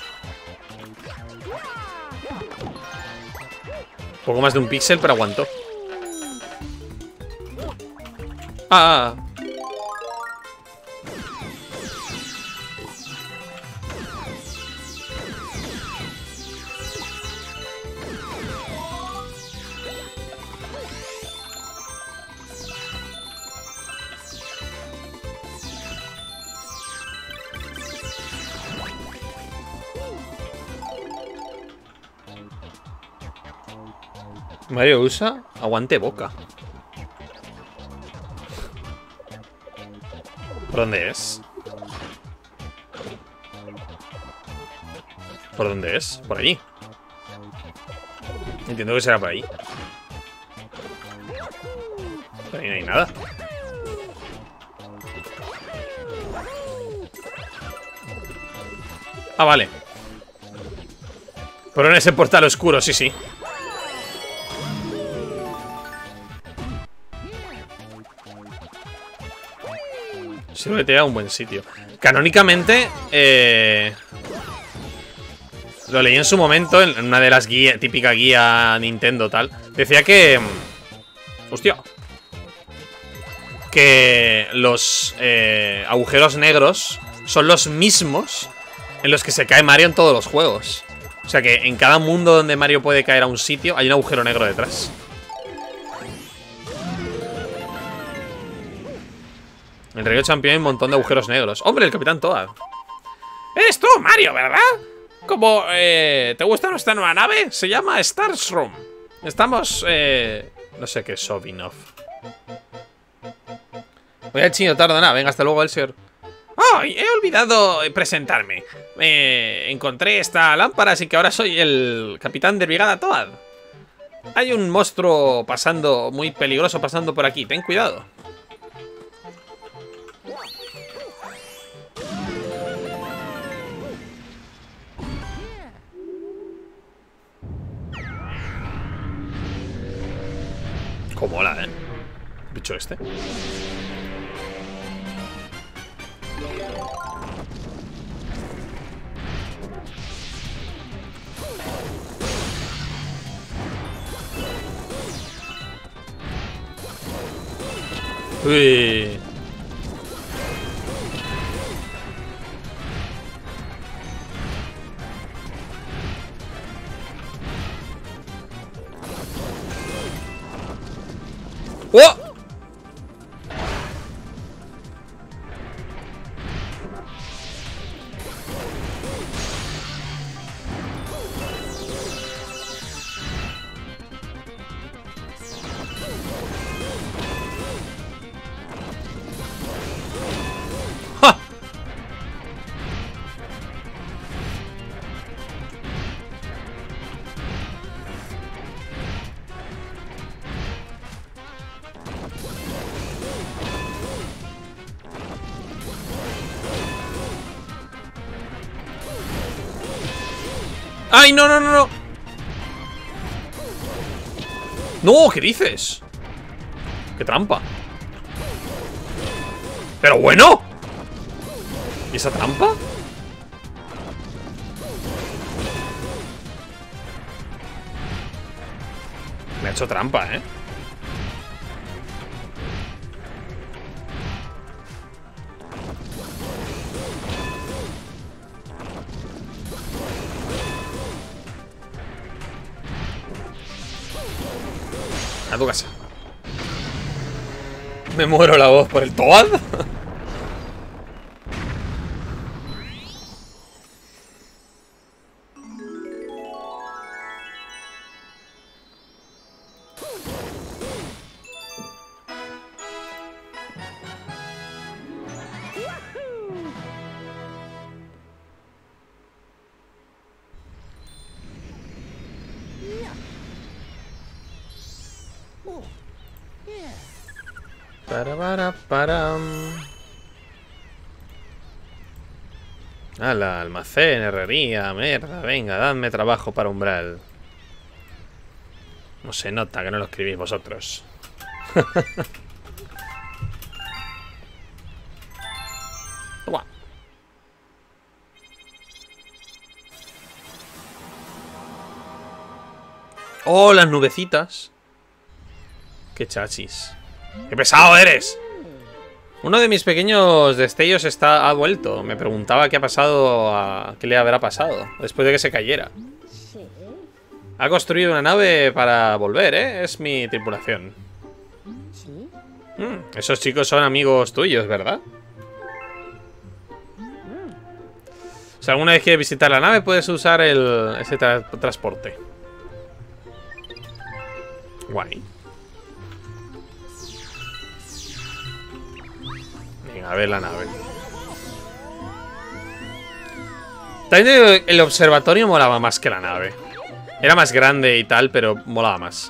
Poco más de un píxel, pero aguantó. ¡Ah! Mario usa aguante boca. ¿Por dónde es? ¿Por dónde es? Por allí. Entiendo que será por ahí. Por ahí no hay nada. Ah, vale. Pero en ese portal oscuro, sí, sí. Sirve de a un buen sitio. Canónicamente, eh, lo leí en su momento en una de las guías, típica guía Nintendo tal. Decía que... Hostia. Que los eh, agujeros negros son los mismos en los que se cae Mario en todos los juegos. O sea que en cada mundo donde Mario puede caer a un sitio hay un agujero negro detrás. En Río Champion hay un montón de agujeros negros. ¡Hombre, el Capitán Toad! ¡Eres tú, Mario, ¿verdad? Como, eh, ¿te gusta nuestra nueva nave? Se llama Starsroom. Estamos, eh... no sé qué es Sovinov. Voy al chino, tarda nada. Venga, hasta luego, Elsior. ¡Oh! He olvidado presentarme. Eh, encontré esta lámpara, así que ahora soy el capitán de Brigada Toad. Hay un monstruo pasando, muy peligroso pasando por aquí. Ten cuidado. Cómo mola, ¿eh? El bicho este. Uy. ¡Oh! ¡Ja! ¡Ay, no, no, no, no! ¡No! ¿Qué dices? ¡Qué trampa! ¡Pero bueno! ¿Y esa trampa? Me ha hecho trampa, ¿eh? A tu casa. Me muero la voz por el Toad. Para, para, para. Ala, almacén, herrería, mierda. Venga, dadme trabajo para umbral. No se nota que no lo escribís vosotros. Toma. Oh, las nubecitas. Qué chachis. ¡Qué pesado eres! Uno de mis pequeños destellos está, ha vuelto. Me preguntaba qué ha pasado, a, qué le habrá pasado después de que se cayera. Ha construido una nave para volver, ¿eh? Es mi tripulación. Mm, esos chicos son amigos tuyos, ¿verdad? Si alguna vez quieres visitar la nave, puedes usar el, ese tra transporte. Guay. A ver la nave. También el observatorio molaba más que la nave. Era más grande y tal, pero molaba más.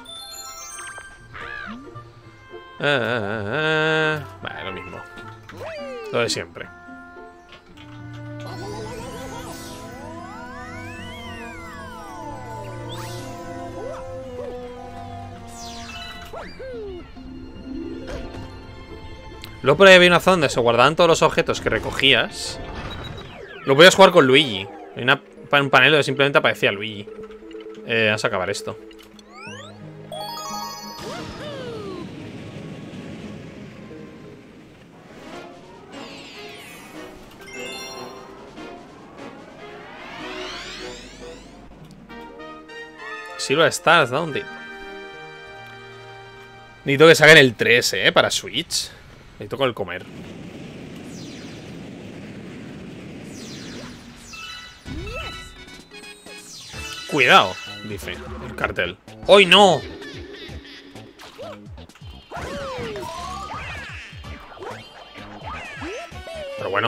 Ah, ah, ah. Vale, lo mismo. Lo de siempre. Luego por ahí había una zona donde se guardaban todos los objetos que recogías. Lo podías jugar con Luigi. Hay una, un panel donde simplemente aparecía Luigi. Eh, vamos a acabar esto. Silver Stars, ¿dónde? Necesito que saquen el tres, ¿eh? Para Switch. Necesito con el comer. Cuidado, dice el cartel. ¡Hoy no! Pero bueno.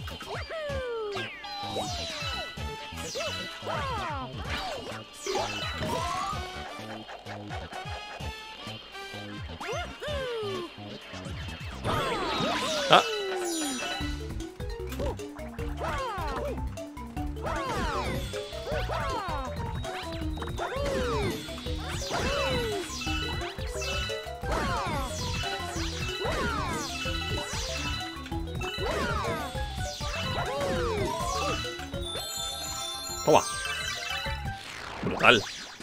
Ah. Toma. Brutal.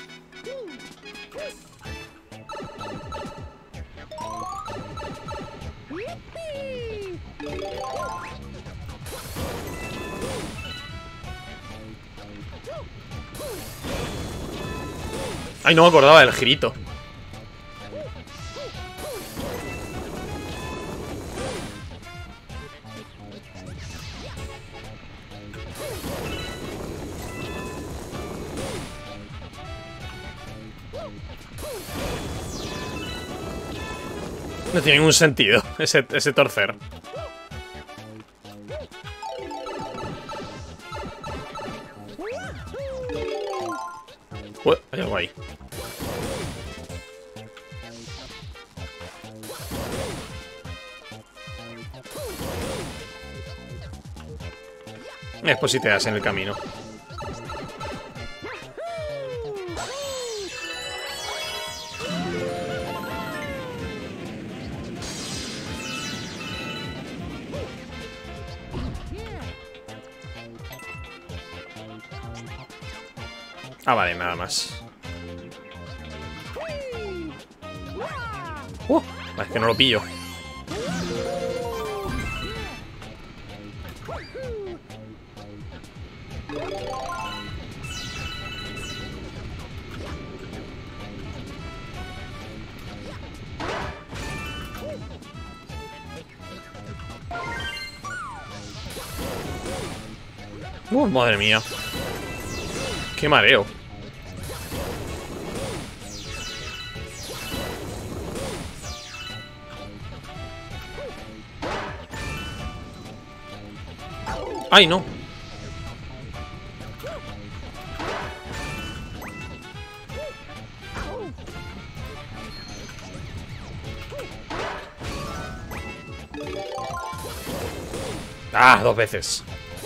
Ay, no me acordaba del girito. No tiene ningún sentido ese, ese torcer. Uy, hay algo ahí. Después si te das en el camino. Ah, vale, nada más. Uh, es que no lo pillo. Uh, madre mía. Qué mareo. ¡Ay, no! ¡Ah! Dos veces.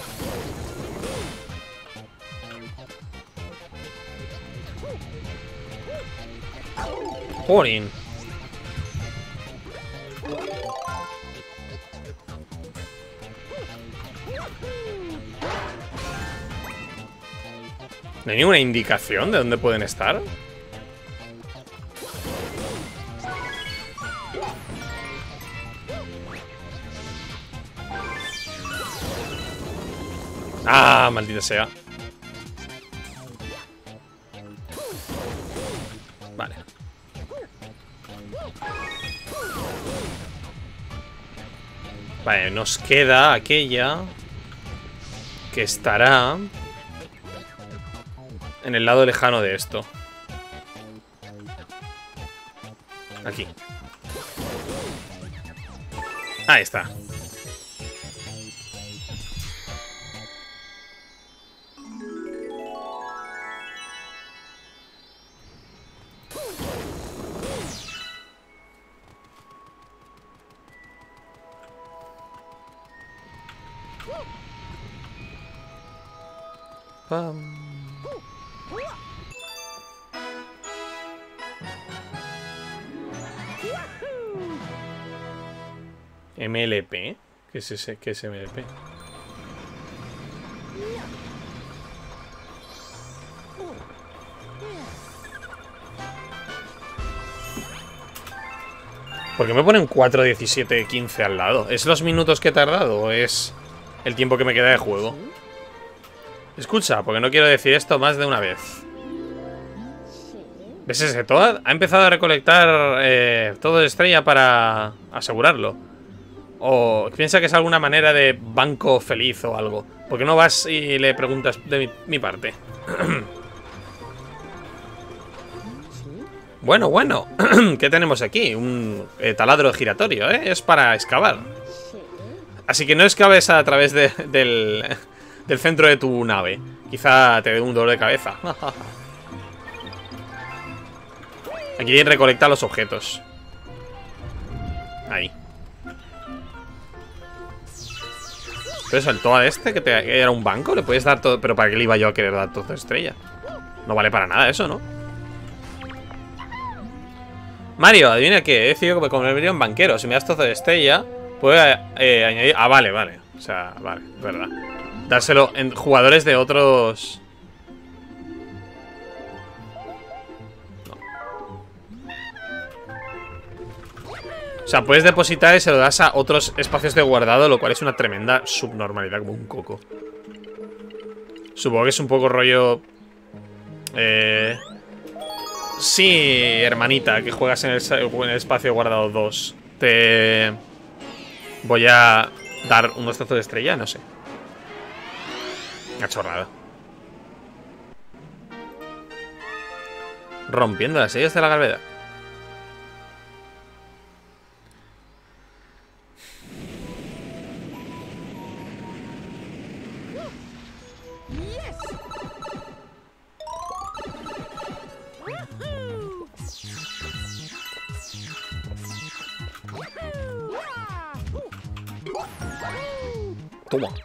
Jorin. ¿No hay ninguna indicación de dónde pueden estar? Ah, maldita sea. Vale. Vale, nos queda aquella que estará en el lado lejano de esto. Aquí. Ahí está. Pam. M L P. ¿Qué es ese? ¿Qué es M L P? ¿Por qué me ponen cuatro, diecisiete, quince al lado? ¿Es los minutos que he tardado o es el tiempo que me queda de juego? Escucha, porque no quiero decir esto más de una vez. ¿Ves ese Toad? Ha empezado a recolectar eh, todo de estrella para asegurarlo. O piensa que es alguna manera de banco feliz o algo. ¿Por qué no vas y le preguntas de mi, mi parte? Bueno, bueno. ¿Qué tenemos aquí? Un eh, taladro giratorio, ¿eh? Es para excavar. Así que no excaves a través de, del, del centro de tu nave. Quizá te dé un dolor de cabeza. Aquí recolecta los objetos. Ahí. Pero saltó a este, que, te, que era un banco. Le puedes dar todo. Pero ¿para qué le iba yo a querer dar todo estrella? No vale para nada eso, ¿no? Mario, adivina qué. He decidido que me convertiría en banquero. Si me das trozo de estrella, puedo eh, añadir. Ah, vale, vale. O sea, vale, es verdad. Dárselo en jugadores de otros. No. O sea, puedes depositar y se lo das a otros espacios de guardado, lo cual es una tremenda subnormalidad, como un coco. Supongo que es un poco rollo. Eh. Sí, hermanita, que juegas en el, en el espacio guardado dos. Te voy a dar unos trozos de estrella, no sé. Una chorrada. Rompiendo las leyes de la gravedad. Toma.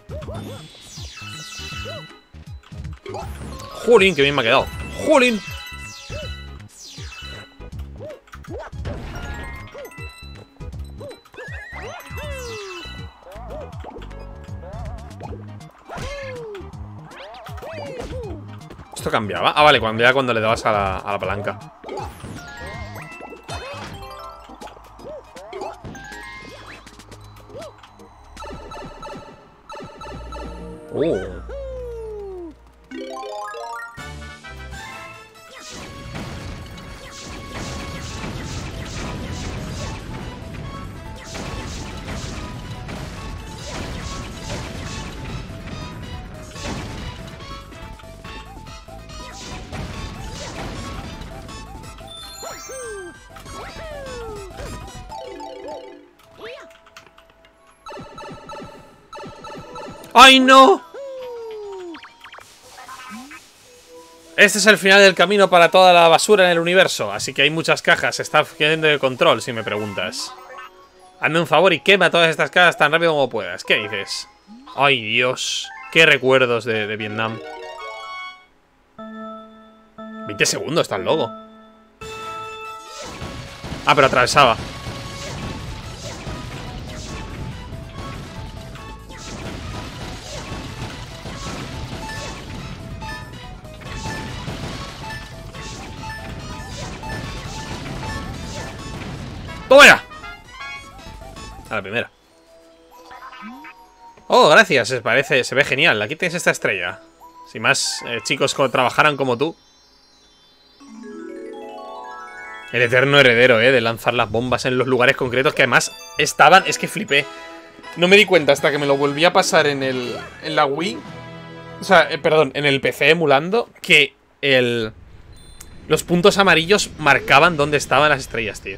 Jolín, que bien me ha quedado. Jolín. ¿Esto cambiaba? Ah, vale, cambiaba cuando le dabas a la, a la palanca. Oh. ¡Ay, no! Este es el final del camino para toda la basura en el universo. Así que hay muchas cajas. Se está quedando de control, si me preguntas. Hazme un favor y quema todas estas cajas tan rápido como puedas. ¿Qué dices? ¡Ay, Dios! ¡Qué recuerdos de, de Vietnam! veinte segundos, está el logo. Ah, pero atravesaba. ¡Toma ya! A la primera. Oh, gracias, se parece, se ve genial. Aquí tienes esta estrella. Si más eh, chicos co trabajaran como tú. El eterno heredero, eh, de lanzar las bombas en los lugares concretos que además estaban... Es que flipé. No me di cuenta hasta que me lo volví a pasar en el en la Wii. O sea, eh, perdón, en el P C emulando, que el los puntos amarillos marcaban dónde estaban las estrellas, tío.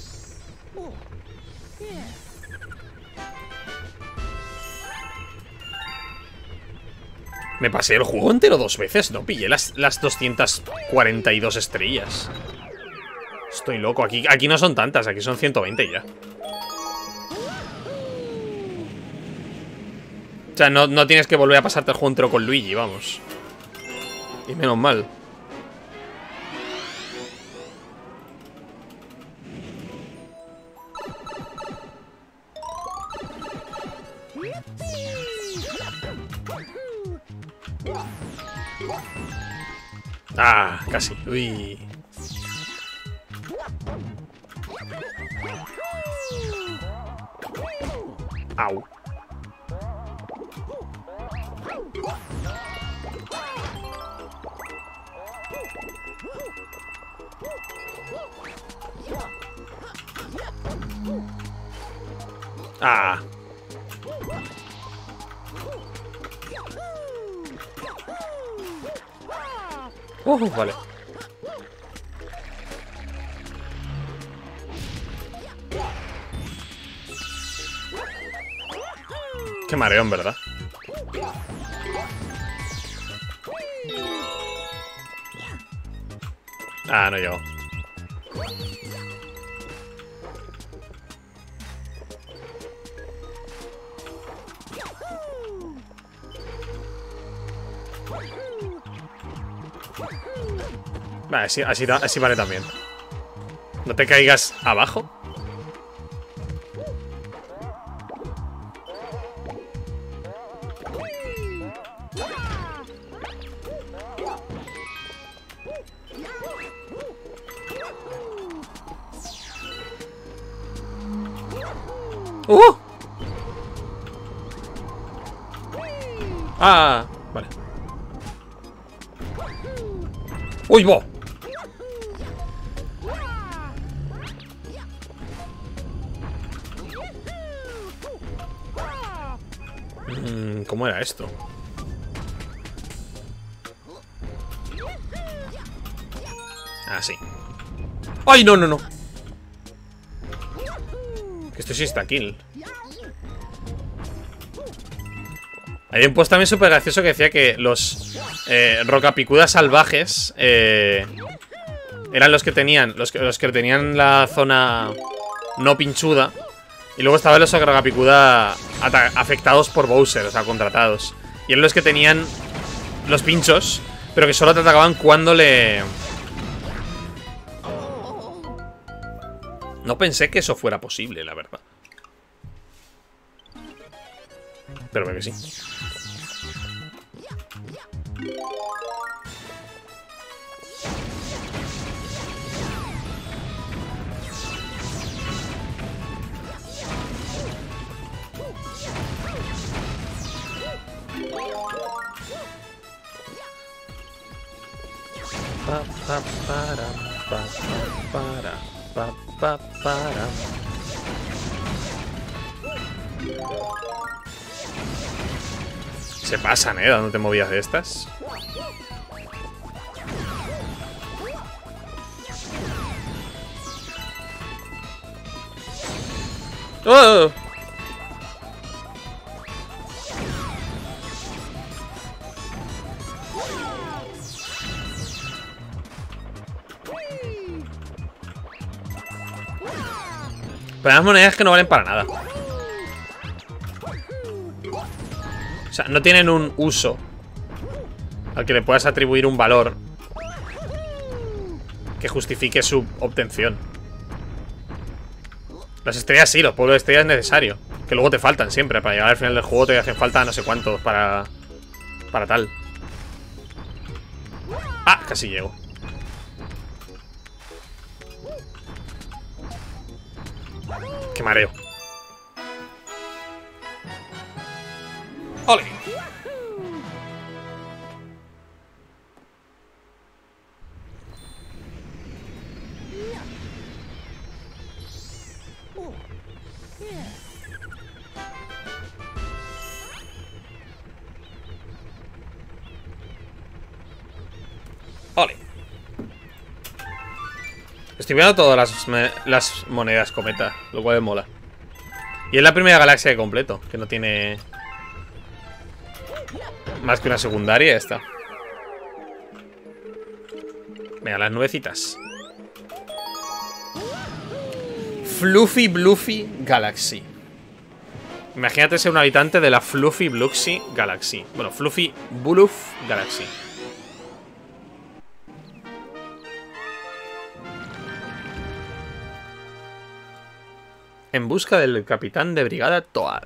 Me pasé el juego entero dos veces, no pillé las, las doscientas cuarenta y dos estrellas. Estoy loco, aquí, aquí no son tantas, aquí son ciento veinte ya. O sea, no, no tienes que volver a pasarte el juego entero con Luigi, vamos. Y menos mal. Ah, casi. Uy. Au. Ah. Uh, vale. Qué mareo, en verdad. Ah, no llego. Vale, así, así, así vale también. No te caigas abajo. ¡Uh! Ah, vale. ¡Uy, bo! Mm, ¿cómo era esto? Ah, sí. ¡Ay, no, no, no! Que esto sí está kill. Hay un post también súper gracioso que decía que los eh, rocapicudas salvajes eh, eran los que tenían los que, los que tenían la zona no pinchuda. Y luego estaban los rocapicuda afectados por Bowser, o sea, contratados. Y eran los que tenían los pinchos, pero que solo te atacaban cuando le... No pensé que eso fuera posible, la verdad. Pero veo que sí. Pa, pa, para, pa, pa, para, pa, pa, para. Se pasan, ¿eh? Dándote movidas de estas. ¡Oh! Pero las monedas que no valen para nada. O sea, no tienen un uso al que le puedas atribuir un valor que justifique su obtención. Las estrellas sí, los pueblos de estrellas es necesario. Que luego te faltan siempre. Para llegar al final del juego te hacen falta no sé cuántos para, para tal. Ah, casi llego. Qué mareo. ¡Ole! ¡Ole! Estoy viendo todas las, me las monedas cometa, lo cual me mola. Y es la primera galaxia que completo, que no tiene más que una secundaria esta. Venga, las nubecitas. Fluffy Bluffy Galaxy. Imagínate ser un habitante de la Fluffy Bluffy Galaxy. Bueno, Fluffy Bluff Galaxy. En busca del capitán de brigada Toad.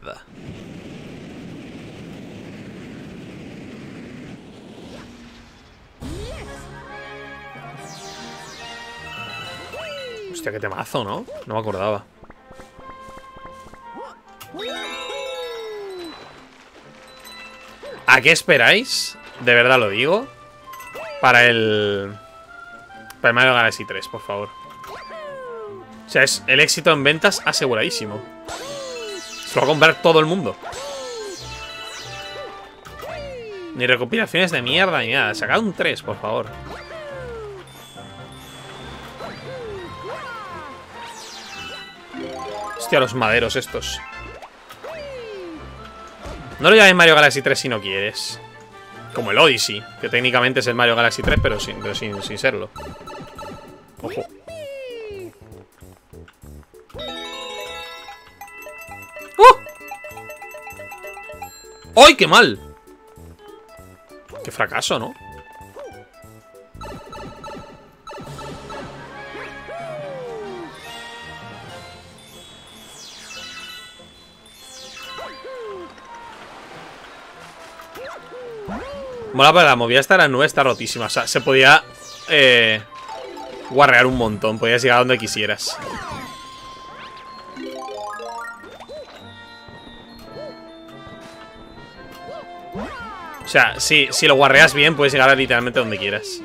Hostia, qué temazo, ¿no? No me acordaba. ¿A qué esperáis? De verdad lo digo. Para el... Para el Mario Galaxy tres, por favor. O sea, es el éxito en ventas aseguradísimo. Se lo va a comprar todo el mundo. Ni recopilaciones de mierda ni nada. Sacad un tres, por favor. Hostia, los maderos estos. No lo llames Mario Galaxy tres si no quieres. Como el Odyssey, que técnicamente es el Mario Galaxy tres, pero sin, pero sin, sin serlo. Ojo. ¡Uh! ¡Ay, qué mal! Qué fracaso, ¿no? Mola, pero la movida esta de la nube está rotísima. O sea, se podía eh, guarrear un montón. Podías llegar a donde quisieras. O sea, si, si lo guarreas bien, puedes llegar a literalmente donde quieras.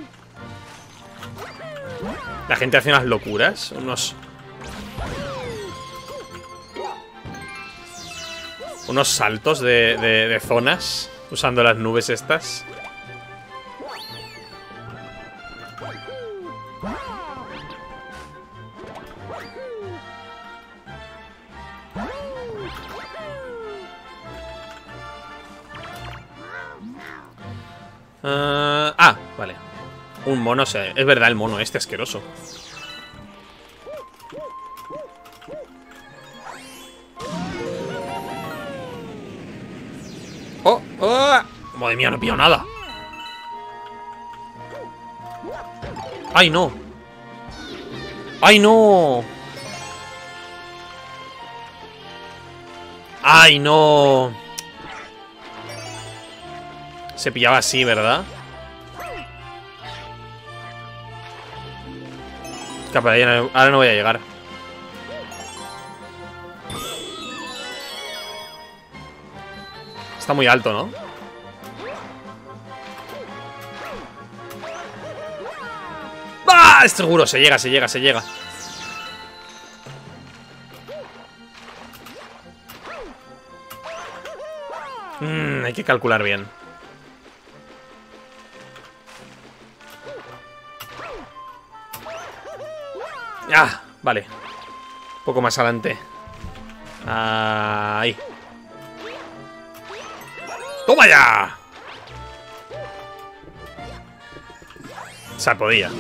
La gente hace unas locuras. Unos... Unos saltos de, de, de zonas. Usando las nubes estas. Uh, ah, vale. Un mono, es verdad, el mono este asqueroso. ¡Oh! ¡Oh! Madre mía, no he pillado nada. ¡Ay, no! ¡Ay, no! ¡Ay, no! Se pillaba así, ¿verdad? Capa, ahora no voy a llegar. Está muy alto, ¿no? ¡Ah! Seguro, se llega, se llega, se llega. Mm, hay que calcular bien. Ah, vale. Un poco más adelante. Ahí. ¡Toma ya! Se podía.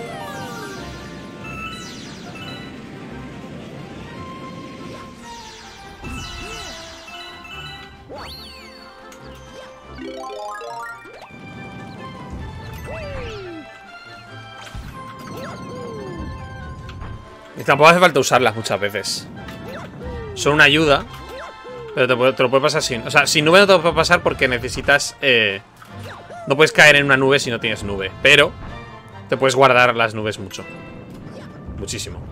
Y tampoco hace falta usarlas muchas veces. Son una ayuda. Pero te, puede, te lo puede pasar sin... O sea, sin nube no te lo puede pasar porque necesitas... Eh, no puedes caer en una nube si no tienes nube. Pero te puedes guardar las nubes mucho. Muchísimo.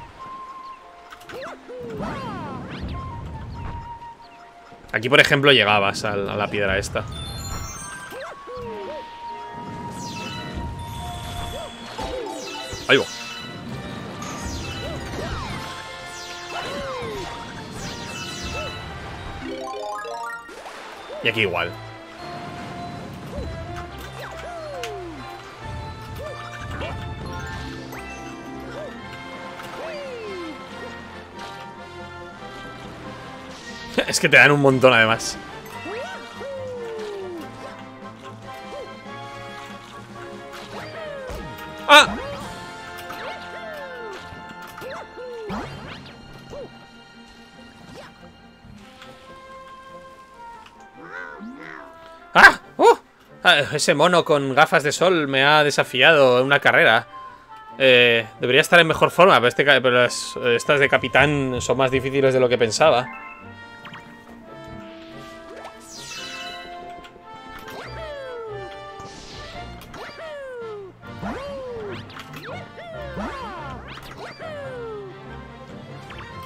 Aquí, por ejemplo, llegabas a la, a la piedra esta. Ahí va. Y aquí igual. Es que te dan un montón además. ¡Ah! ¡Ah! ¡Uh! Ah, ese mono con gafas de sol me ha desafiado en una carrera. Eh, debería estar en mejor forma, pero, este, pero las, estas de capitán son más difíciles de lo que pensaba.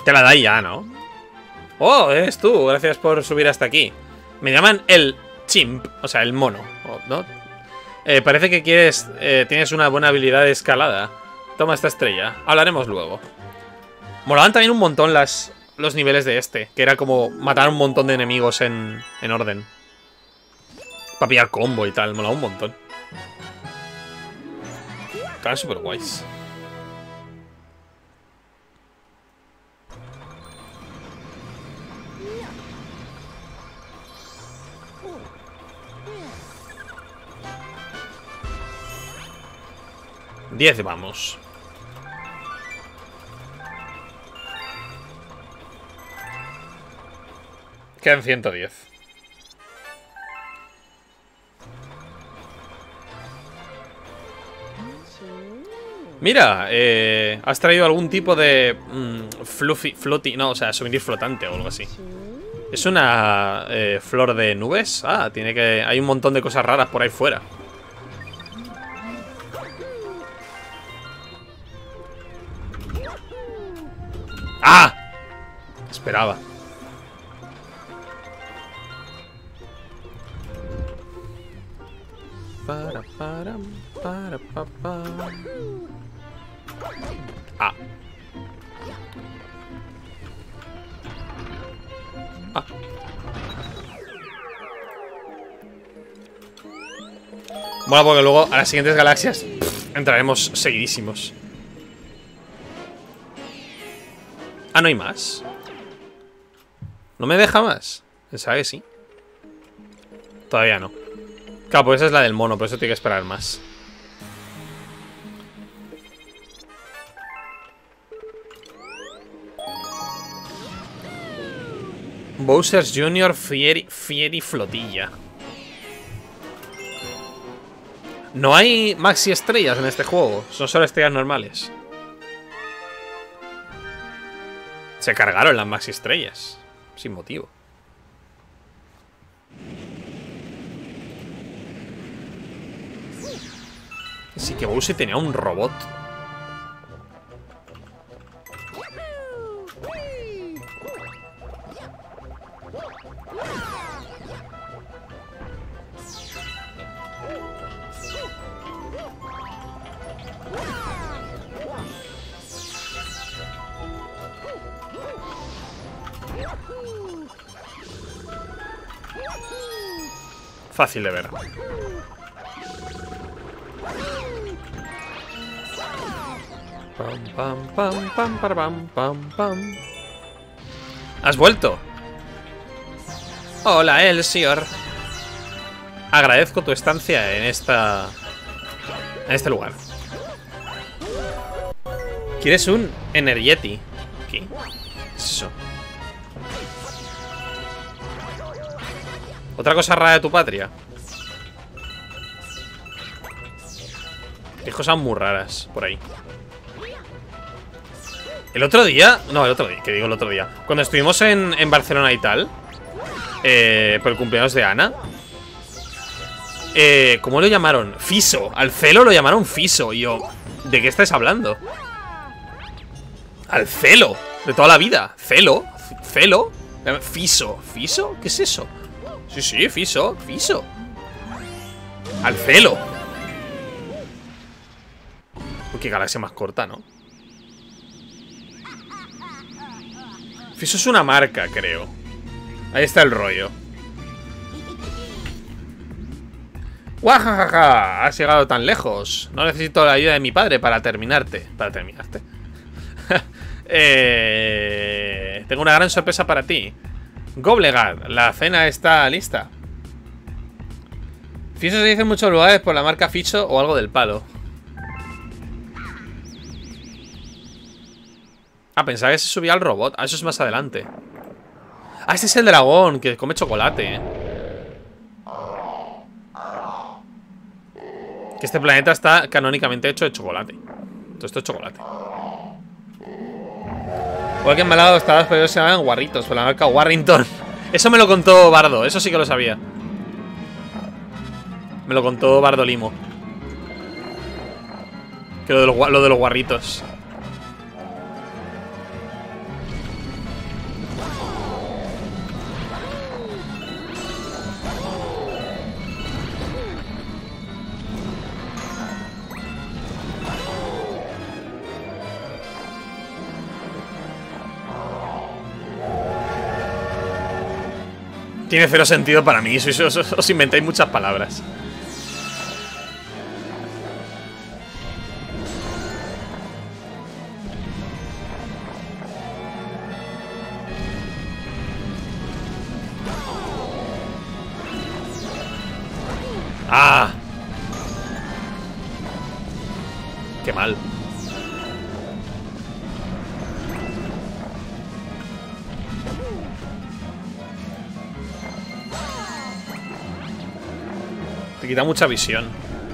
Te la da ya, ¿no? Oh, eres tú. Gracias por subir hasta aquí. Me llaman el chimp, o sea, el mono, ¿no? Eh, parece que quieres, eh, tienes una buena habilidad de escalada. Toma esta estrella. Hablaremos luego. Molaban también un montón las, los niveles de este, que era como matar un montón de enemigos en, en orden. Para pillar combo y tal. Molaba un montón. Estaban súper guays. diez vamos. Quedan ciento diez. Mira, eh, has traído algún tipo de mmm, fluffy, floaty, no, o sea, souvenir flotante o algo así. Es una eh, flor de nubes. Ah, tiene que, hay un montón de cosas raras por ahí fuera. ¡Ah! Esperaba. Para, para, para, para, para. Ah. Ah. Bueno, porque luego a las siguientes galaxias pff, entraremos seguidísimos. Ah, no hay más. ¿No me deja más? Pensaba que sí. Todavía no. Claro, pues esa es la del mono, por eso tiene que esperar más. Bowser's junior Fieri, Fieri Flotilla. No hay maxi estrellas en este juego. Son solo estrellas normales. Se cargaron las maxi estrellas. Sin motivo. Sí que Bowser tenía un robot. Fácil de ver. Pam, pam, pam, pam, para, pam, pam, pam. ¿Has vuelto? Hola, Elsior. Agradezco tu estancia en esta... En este lugar. ¿Quieres un Energeti? ¿Qué? ¿Qué es eso? ¿Otra cosa rara de tu patria? Hay cosas muy raras por ahí. El otro día... No, el otro día, que digo el otro día. Cuando estuvimos en, en Barcelona y tal, eh, por el cumpleaños de Ana, eh, ¿cómo lo llamaron? Fiso. Al Celo lo llamaron Fiso. Y yo, ¿de qué estáis hablando? Al Celo. De toda la vida. Celo. Celo. Fiso. ¿Fiso? ¿Qué es eso? Sí, sí, Fiso. Fiso. Al Celo. Uy, qué galaxia más corta, ¿no? Fiso es una marca, creo. Ahí está el rollo. ¡Guajajaja! Has llegado tan lejos. No necesito la ayuda de mi padre para terminarte. Para terminarte. eh, tengo una gran sorpresa para ti. Goblegard, la cena está lista. Fiso se dice en muchos lugares por la marca Fiso o algo del palo. Ah, pensaba que se subía al robot. Ah, eso es más adelante. Ah, este es el dragón que come chocolate, eh. Que este planeta está canónicamente hecho de chocolate. Todo esto es chocolate. Igual que en Málaga los tabacos, pero se llaman guarritos, por la marca Warrington. Eso me lo contó Bardo, eso sí que lo sabía. Me lo contó Bardo Limo. Que lo de los, lo de los guarritos. Tiene cero sentido para mí. Os, os, os inventáis muchas palabras. ¡Ah! ¡Qué mal! Te quita mucha visión.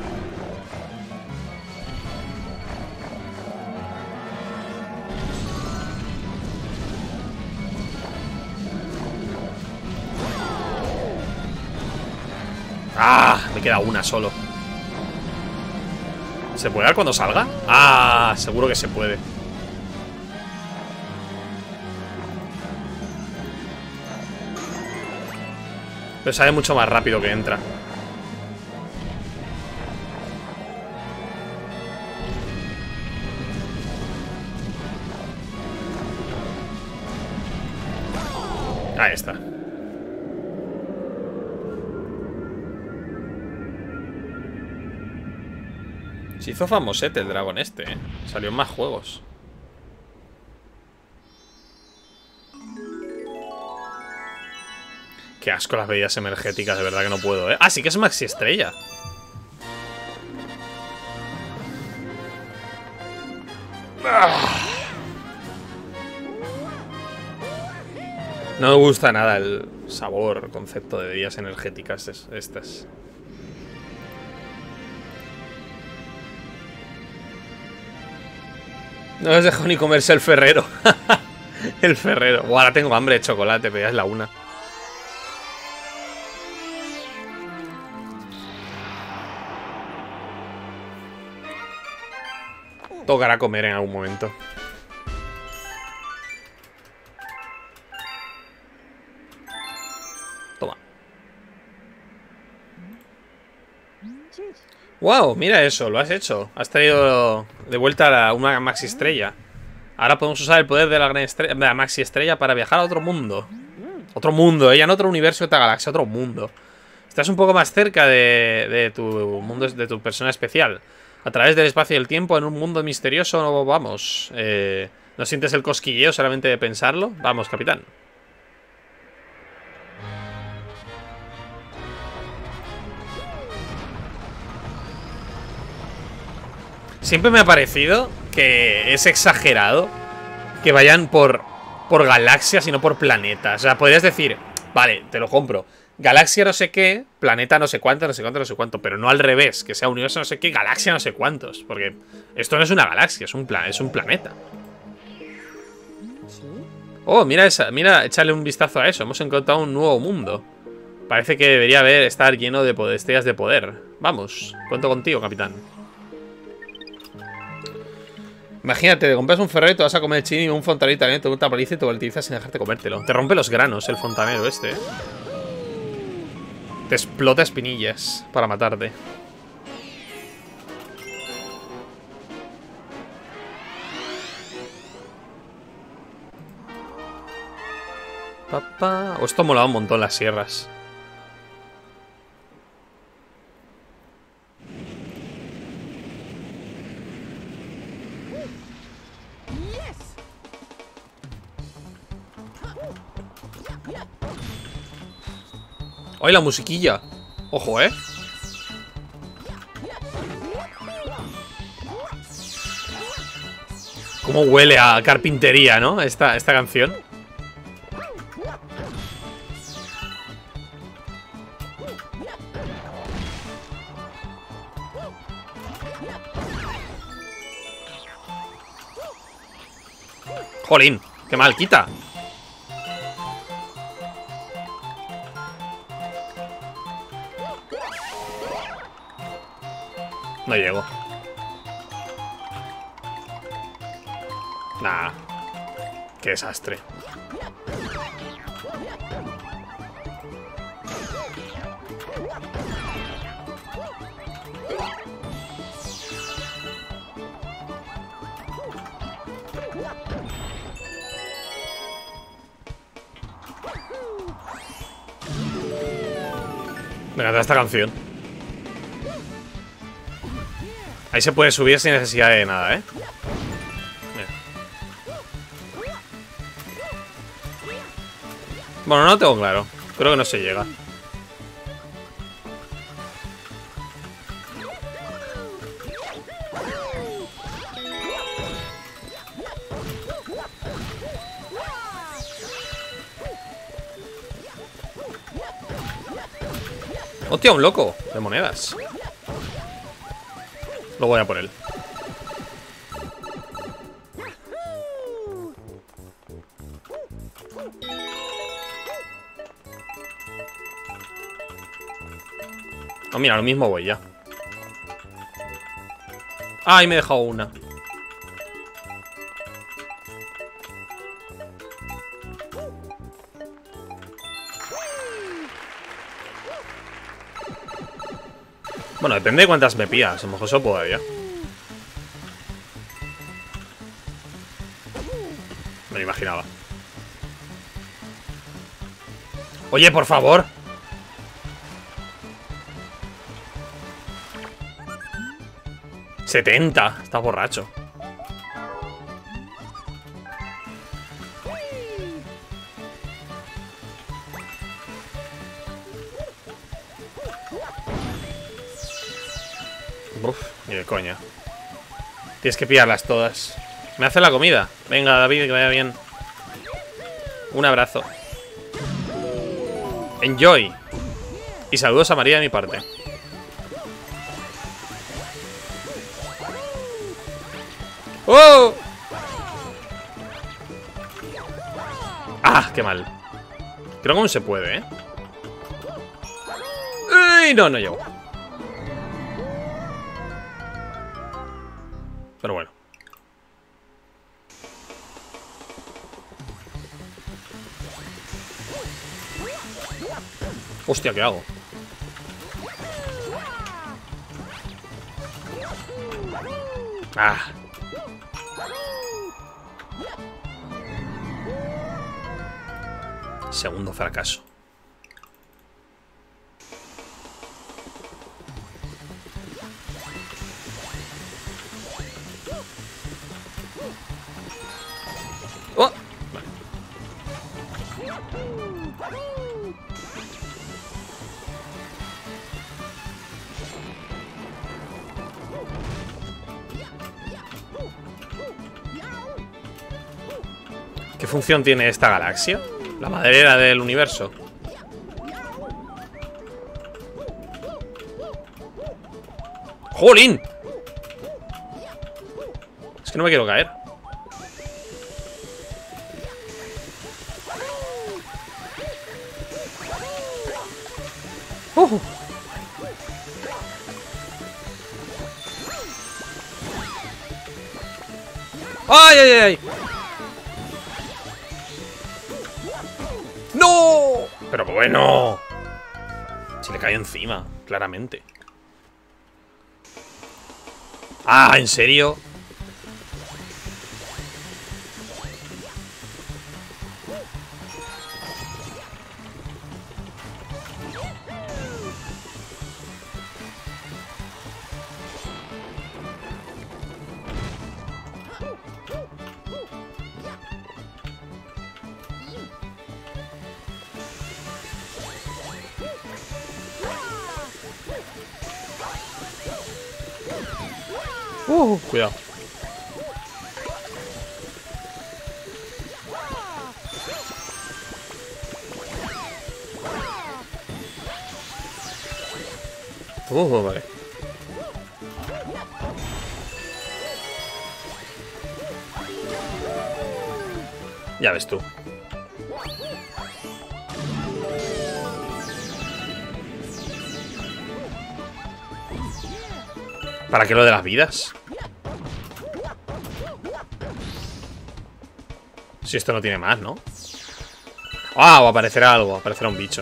¡Ah! Me queda una solo. ¿Se puede dar cuando salga? ¡Ah! Seguro que se puede. Pero sale mucho más rápido que entra. Ahí está. Se hizo famosete el dragón este, ¿eh? Salió en más juegos. Qué asco las bebidas energéticas, de verdad que no puedo, ¿eh? Ah, sí que es Maxi Estrella. No me gusta nada el sabor, el concepto de bebidas energéticas estas. No les dejo ni comerse el ferrero. El ferrero. Buah, ahora tengo hambre de chocolate, pero ya es la una. Tocará comer en algún momento. Toma. Wow, mira eso, lo has hecho. Has traído de vuelta a la, una Maxi Estrella. Ahora podemos usar el poder de la gran estrella, de la Maxi Estrella para viajar a otro mundo. Otro mundo, ella, ¿eh? En otro universo, otra galaxia, otro mundo. Estás un poco más cerca de, de tu mundo, de tu persona especial. A través del espacio y el tiempo, en un mundo misterioso, vamos. Eh, ¿No sientes el cosquilleo solamente de pensarlo? Vamos, capitán. Siempre me ha parecido que es exagerado que vayan por, por galaxias y no por planetas. O sea, podrías decir, vale, te lo compro. Galaxia no sé qué, planeta no sé cuánto, no sé cuánto, no sé cuánto. Pero no al revés, que sea universo no sé qué, galaxia no sé cuántos. Porque esto no es una galaxia, es un, plan, es un planeta. Oh, mira esa, mira, échale un vistazo a eso. Hemos encontrado un nuevo mundo. Parece que debería haber, estar lleno de poder, estrellas de poder. Vamos, cuento contigo, capitán. Imagínate, te compras un ferrero y te vas a comer chini y un fontanero también te gusta la paliza y te lo utilizas sin dejarte comértelo. Te rompe los granos el fontanero este, ¿eh? Te explota espinillas para matarte. Papá. Oh, esto molaba un montón las sierras. ¡Ay, la musiquilla! Ojo, ¿eh? Cómo huele a carpintería, ¿no? Esta, esta canción. Jolín, qué mal, quita. No llego. Nah. Qué desastre. Me encanta esta canción. Ahí se puede subir sin necesidad de nada, ¿eh? Mira. Bueno, no lo tengo claro. Creo que no se llega. Hostia, un loco de monedas. Lo voy a por él. Oh, mira, lo mismo voy ya. Ah, ahí me he dejado una. Bueno, depende de cuántas me pidas. A lo mejor eso podría. Me lo imaginaba. Oye, por favor. setenta. Estás borracho. Uf, ni de coña. Tienes que pillarlas todas. ¿Me hace la comida? Venga, David, que vaya bien. Un abrazo. Enjoy. Y saludos a María de mi parte. ¡Oh! ¡Ah! ¡Qué mal! Creo que aún se puede, ¿eh? ¡Uy! No, no llego. Pero bueno. Hostia, ¿qué hago? Ah. Segundo fracaso. Oh. Vale. ¿Qué función tiene esta galaxia? La maderera del universo. ¡Jolín! Es que no me quiero caer. Uh. ¡Ay, ay, ay! ¡No! Pero bueno. Se le cayó encima, claramente. Ah, ¿en serio? Uh, cuidado. Uh, vale. Ya ves tú. ¿Para qué lo de las vidas? Si esto no tiene más, ¿no? Ah, o aparecerá algo, aparecerá un bicho.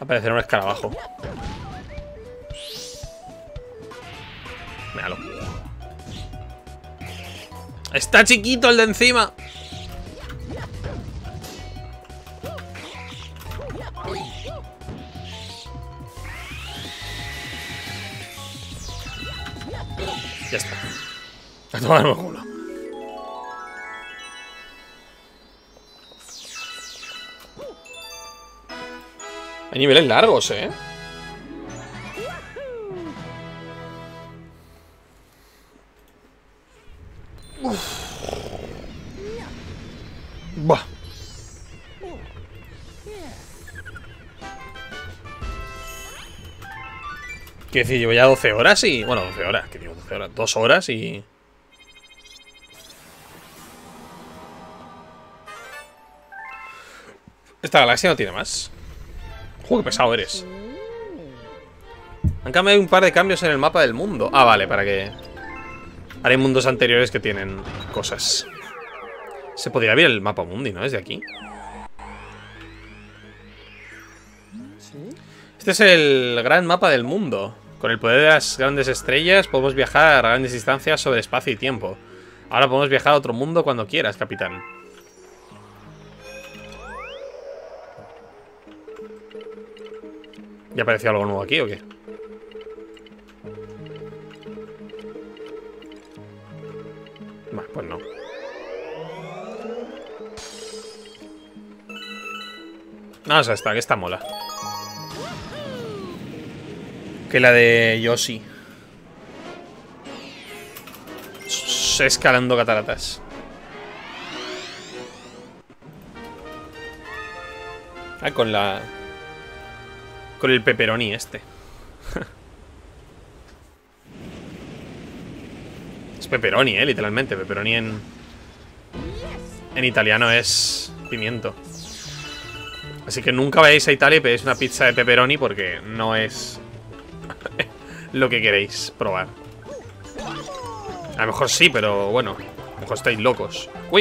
Aparecerá un escarabajo. Míralo. ¡Está chiquito el de encima! Ya está. A tomar por culo. Hay niveles largos, ¿eh? Uf. Buah. Quiero decir, llevo ya doce horas y... Bueno, doce horas, ¿qué digo? doce horas, dos horas y... Esta galaxia no tiene más. Joder, qué pesado eres. Han cambiado un par de cambios en el mapa del mundo. Ah, vale, para que... Ahora hay mundos anteriores que tienen cosas. Se podría ver el mapa mundi, ¿no? Desde aquí. Este es el gran mapa del mundo. Con el poder de las grandes estrellas podemos viajar a grandes distancias sobre espacio y tiempo. Ahora podemos viajar a otro mundo cuando quieras, capitán. ¿Ya apareció algo nuevo aquí o qué? Bah, pues no. No, o sea, esta, que esta mola. Que la de Yoshi. S escalando cataratas. Ah, con la... Con el pepperoni este. Es pepperoni, eh, literalmente. Pepperoni en... En italiano es pimiento. Así que nunca vayáis a Italia y pedéis una pizza de pepperoni porque no es lo que queréis probar. A lo mejor sí, pero bueno, a lo mejor estáis locos. ¡Uy!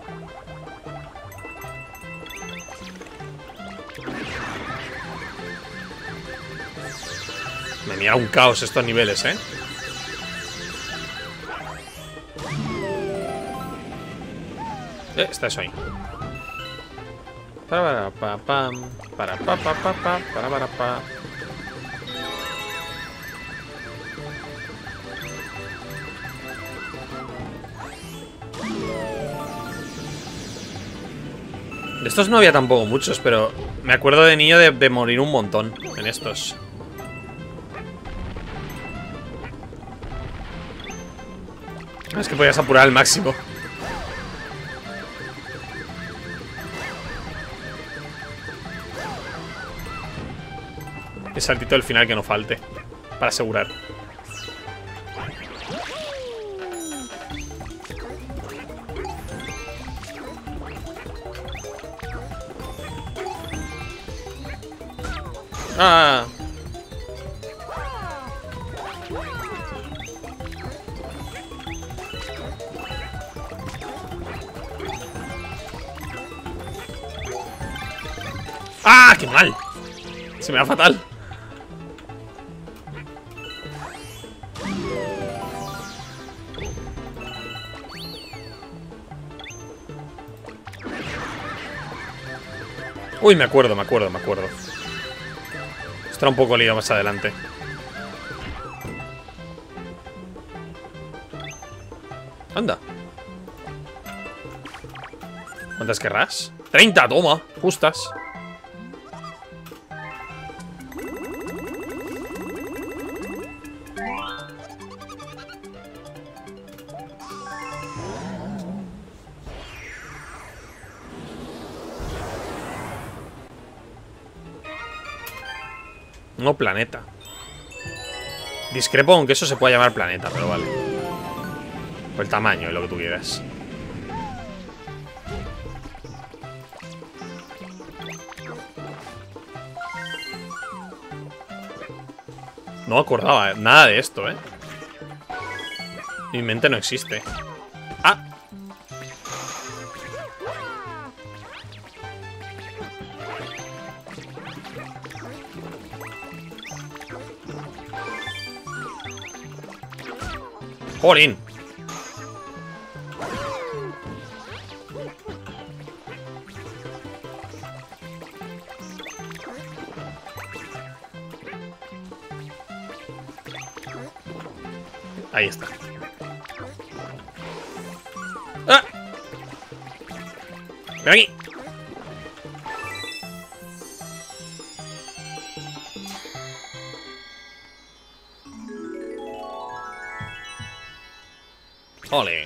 Me mira un caos estos niveles, ¿eh? Eh, está eso ahí. Para para pa para pa pa pa pa para para pa. De estos no había tampoco muchos, pero me acuerdo de niño de, de morir un montón en estos. Es que podías apurar al máximo. El saltito del final que no falte, para asegurar. Ah. ¡Ah! ¡Qué mal! Se me va fatal. Uy, me acuerdo, me acuerdo, me acuerdo. Estará un poco lío más adelante. Anda. ¿Cuántas querrás? ¡treinta! Toma, justas. No, planeta. Discrepo aunque eso se pueda llamar planeta, pero vale. Por el tamaño, lo que tú quieras. No me acordaba nada de esto, eh. Mi mente no existe. Ah. ¡Jolín! Ahí está. ¡Ah! ¡Ven aquí! ¡Ole!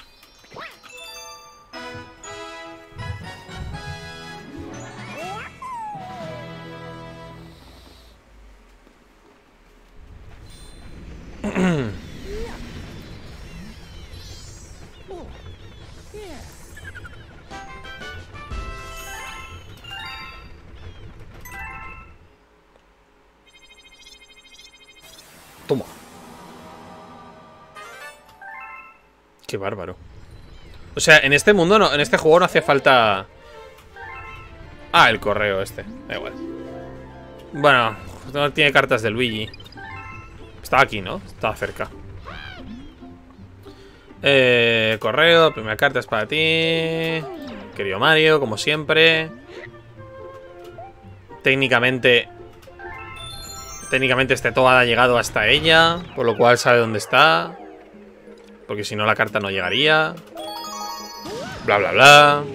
Toma. Qué bárbaro. O sea, en este mundo, no, en este juego no hacía falta... Ah, el correo este. Da igual. Bueno, no tiene cartas de Luigi. Estaba aquí, ¿no? Estaba cerca. Eh, correo, primera carta es para ti. Querido Mario, como siempre. Técnicamente... Técnicamente este Toad ha llegado hasta ella, por lo cual sabe dónde está. Porque si no la carta no llegaría. Bla, bla, bla.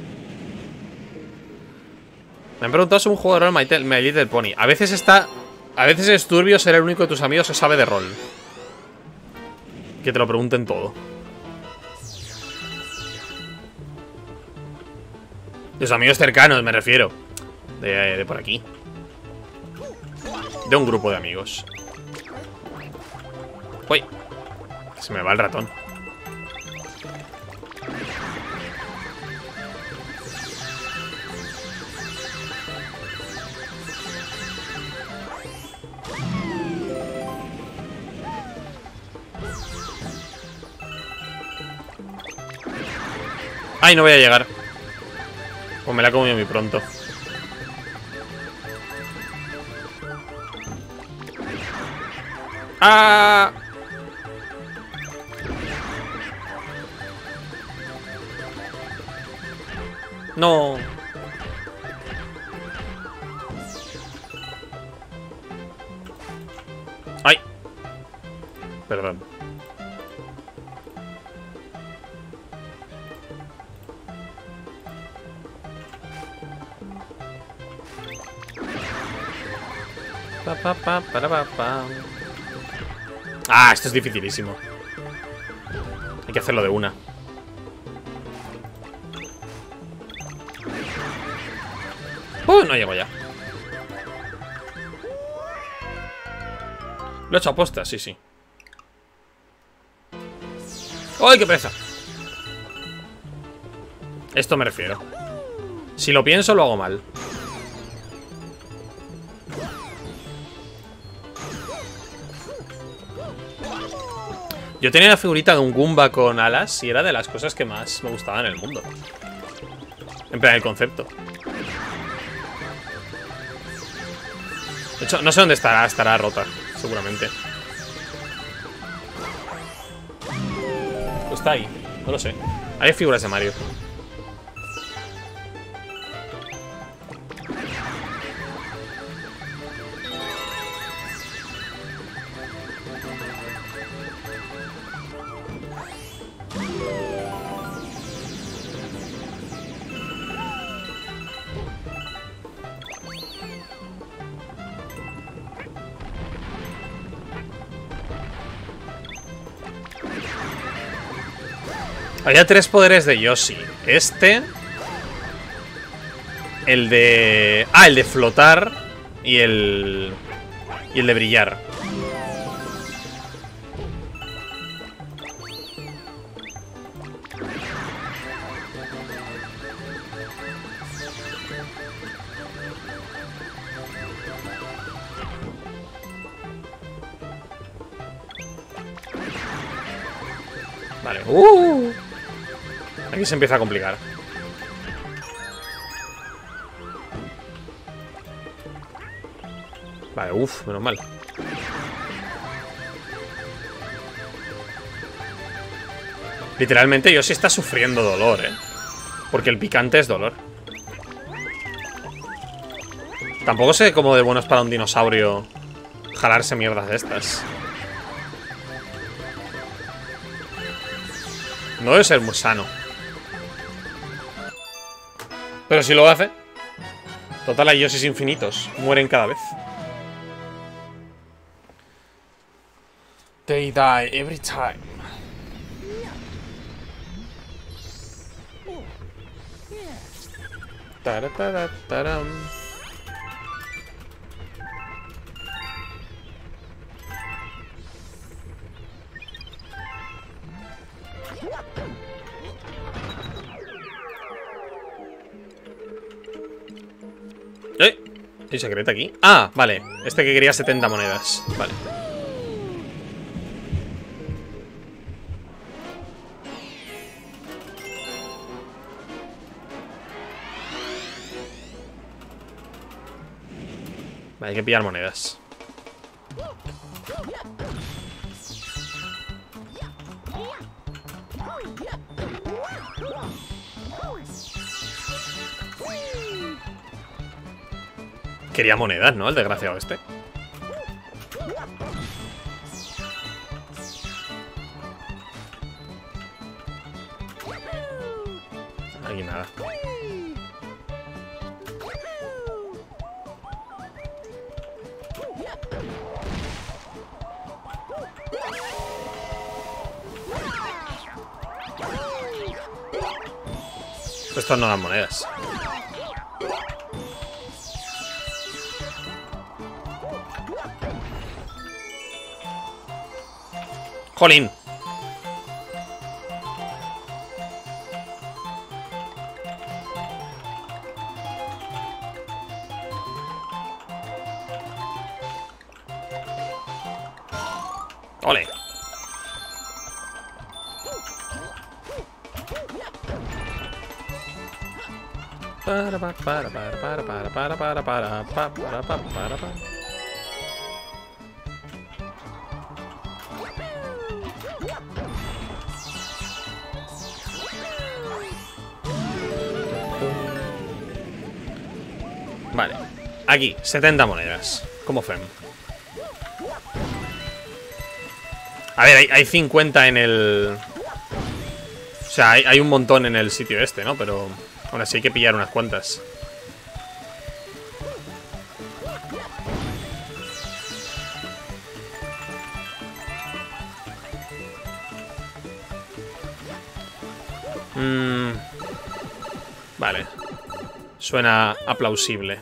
Me han preguntado sobre un juego de rol, My, My Little Pony. A veces está... A veces es turbio ser el único de tus amigos que sabe de rol. Que te lo pregunten todo. Los amigos cercanos, me refiero. De, de por aquí. De un grupo de amigos. Uy. Se me va el ratón. Ay, no voy a llegar. Pues me la he comido muy pronto. ¡Ah! No. Ay. Perdón. Pa, pa, pa, para, pa, pa. Ah, esto es dificilísimo. Hay que hacerlo de una. Uh, no llego ya. Lo he hecho a posta, sí, sí. ¡Ay, qué pereza! Esto me refiero. Si lo pienso, lo hago mal. Yo tenía la figurita de un Goomba con alas y era de las cosas que más me gustaban en el mundo. En plan, el concepto. De hecho, no sé dónde estará, estará rota, seguramente. O está ahí, no lo sé. Hay figuras de Mario. Había tres poderes de Yoshi. Este. El de... Ah, el de flotar. Y el... Y el de brillar. Vale. Uh. Aquí se empieza a complicar. Vale, uff, menos mal. Literalmente Yoshi está sufriendo dolor, ¿eh? Porque el picante es dolor. Tampoco sé cómo de bueno es para un dinosaurio jalarse mierdas de estas. No debe ser muy sano. Pero si lo hace. Total, hay Yoshis infinitos. Mueren cada vez. They die every time. Taratataram. ¿Eh? ¿Hay secreto aquí? Ah, vale. Este que quería setenta monedas. Vale. Vale, hay que pillar monedas. Quería monedas, ¿no? El desgraciado este. Aquí nada. Estos no dan monedas. ¡Jolín! ¡Ole! Para para para para para para para para para para para para para. Vale, aquí, setenta monedas. Como fem. A ver, hay, hay cincuenta en el... O sea, hay, hay un montón en el sitio este, ¿no? Pero aún así hay que pillar unas cuantas. Mm, vale. Suena aplausible.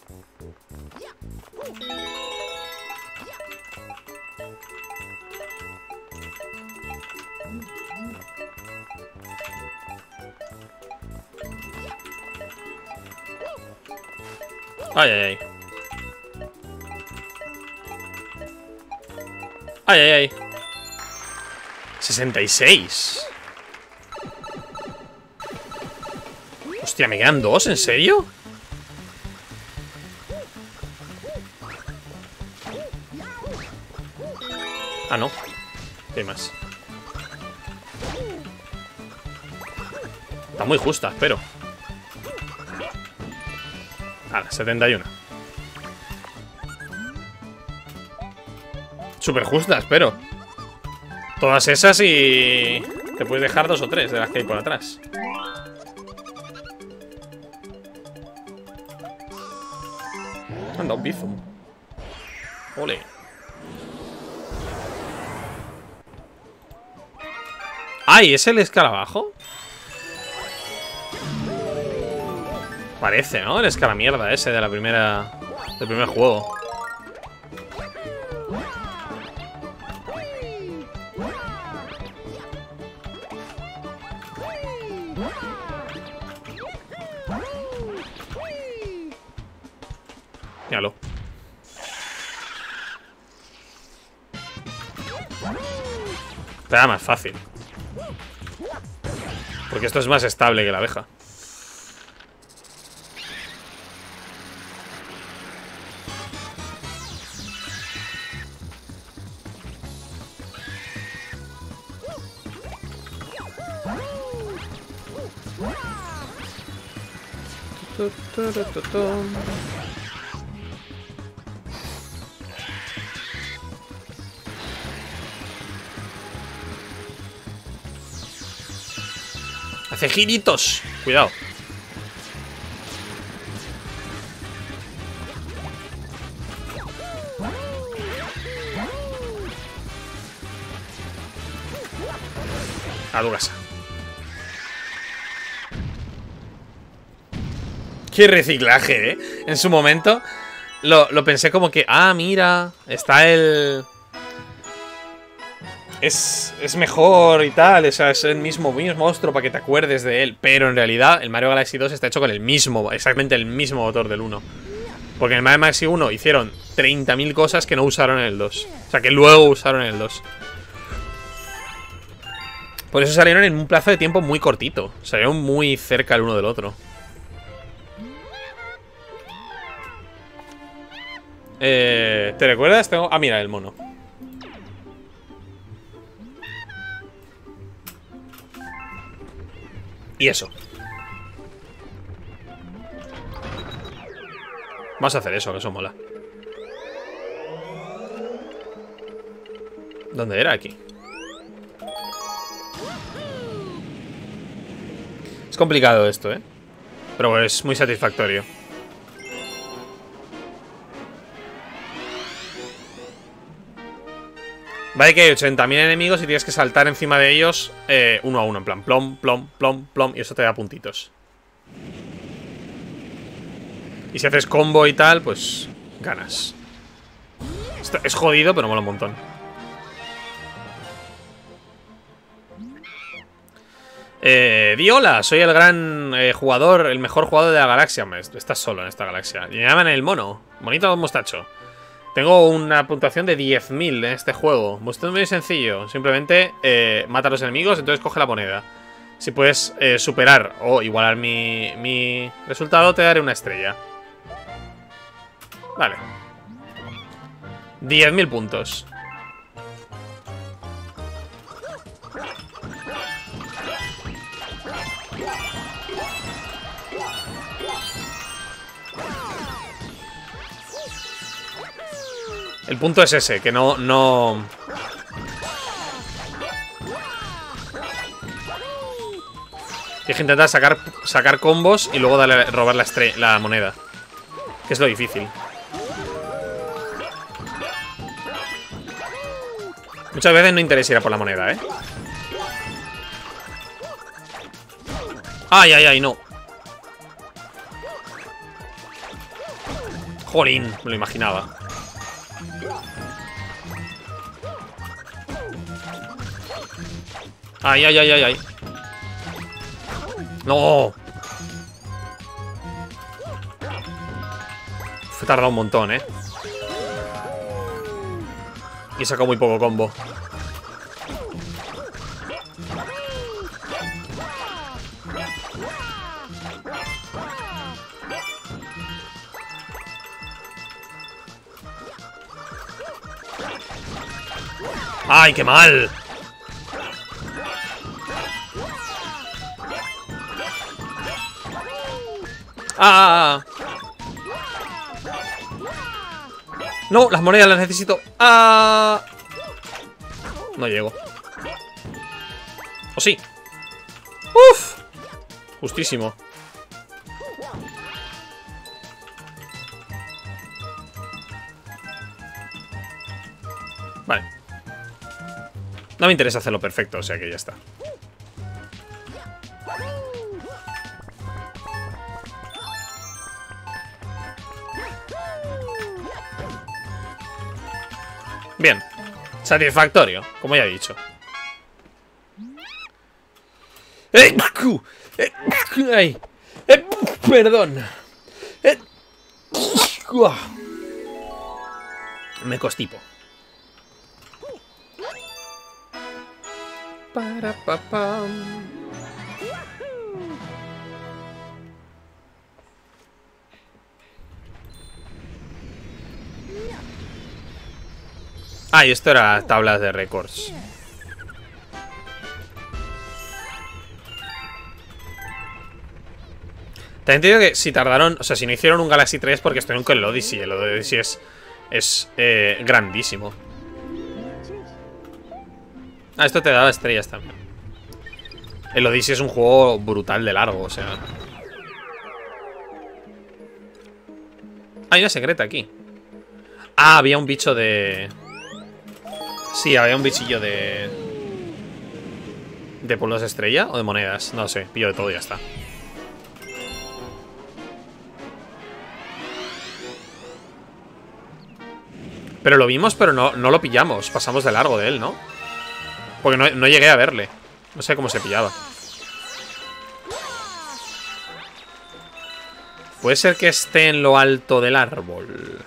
Ay, ay, ay. Ay, ay, ay. sesenta y seis. Hostia, ¿me quedan dos? ¿En serio? Ah, no. ¿Qué más? Está muy justa, espero. Ah, setenta y uno. Súper justa, espero. Todas esas y... te puedes dejar dos o tres de las que hay por atrás. Anda, un bizum. Ole. ¡Ay! ¿Es el escarabajo? Parece, ¿no? El escaramierda ese de la primera... del primer juego. Míralo. Pero más fácil. Porque esto es más estable que la abeja. Hace giritos. Cuidado. A tu casa. Qué reciclaje, ¿eh? En su momento lo, lo pensé como que, ah, mira, está el... Es, es mejor y tal, o sea, es el mismo, mismo monstruo para que te acuerdes de él. Pero en realidad el Mario Galaxy dos está hecho con el mismo, exactamente el mismo motor del uno. Porque en el Mario Galaxy uno hicieron treinta mil cosas que no usaron en el dos. O sea, que luego usaron en el dos. Por eso salieron en un plazo de tiempo muy cortito. Salieron muy cerca el uno del otro. Eh, ¿Te recuerdas? Tengo... Ah, mira, el mono. Y eso. Vamos a hacer eso, que eso mola. ¿Dónde era? Aquí. Es complicado esto, ¿eh? Pero es muy satisfactorio. Vale que hay ochenta mil enemigos y tienes que saltar encima de ellos eh, uno a uno, en plan plom, plom, plom, plom, y eso te da puntitos. Y si haces combo y tal, pues ganas. Esto es jodido, pero mola un montón. Eh, di hola, soy el gran eh, jugador, el mejor jugador de la galaxia. Hombre, estás solo en esta galaxia. Y me llaman el mono. Bonito mostacho. Tengo una puntuación de diez mil en este juego. Esto es muy sencillo. Simplemente eh, mata a los enemigos, entonces coge la moneda. Si puedes eh, superar o igualar mi, mi resultado, te daré una estrella. Vale. diez mil puntos. El punto es ese, que no... no... Tienes que intentar sacar, sacar combos y luego darle, robar la, la moneda. Que es lo difícil. Muchas veces no interesa ir a por la moneda, ¿eh? Ay, ay, ay, no. Jolín, me lo imaginaba. Ay, ay, ay, ay, ay. No. Fue tardado un montón, eh. Y sacó muy poco combo. ¡Ay, qué mal! ¡Ah! No, las monedas las necesito. ¡Ah! No llego. ¿O sí? ¡Uf! Justísimo. Vale. No me interesa hacerlo perfecto, o sea que ya está. Bien, satisfactorio, como ya he dicho. ¡Eh! ¡Eh! ¡Ay! ¡Eh! Perdón. ¡Eh! Me constipo. Para pa pam. Ah, y esto era tablas de récords. También te digo que si tardaron... O sea, si no hicieron un Galaxy tres porque estuvieron con el Odyssey. El Odyssey es... Es eh, grandísimo. Ah, esto te daba estrellas también. El Odyssey es un juego brutal de largo, o sea... Hay una secreta aquí. Ah, había un bicho de... Sí, había un bichillo de... ¿De polvos de estrella o de monedas? No sé, pillo de todo y ya está. Pero lo vimos, pero no, no lo pillamos. Pasamos de largo de él, ¿no? Porque no, no llegué a verle. No sé cómo se pillaba. Puede ser que esté en lo alto del árbol.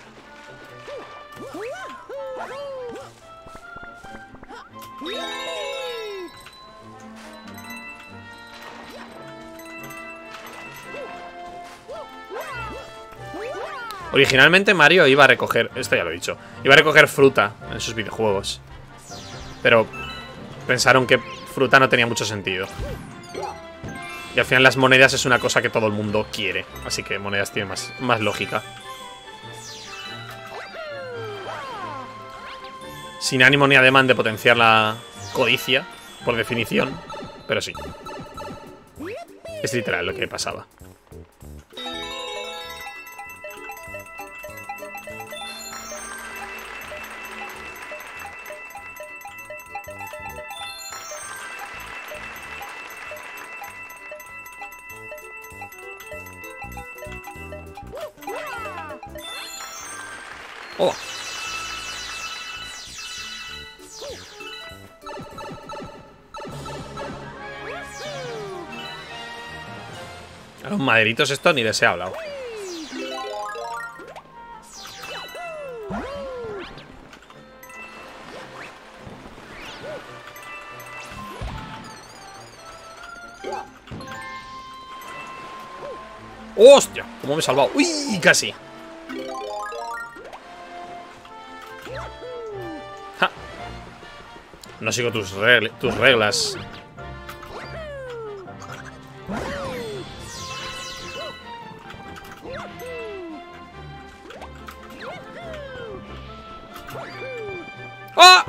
Originalmente Mario iba a recoger... Esto ya lo he dicho. Iba a recoger fruta en sus videojuegos. Pero pensaron que fruta no tenía mucho sentido. Y al final las monedas es una cosa que todo el mundo quiere. Así que monedas tiene más, más lógica. Sin ánimo ni ademán de potenciar la codicia, por definición. Pero sí. Es literal lo que pasaba. Oh. A los maderitos esto ni les he hablado. ¡Hostia! ¿Cómo me he salvado? ¡Uy! Casi. ¡Ja! No sigo tus, regl tus reglas. ¡Ah!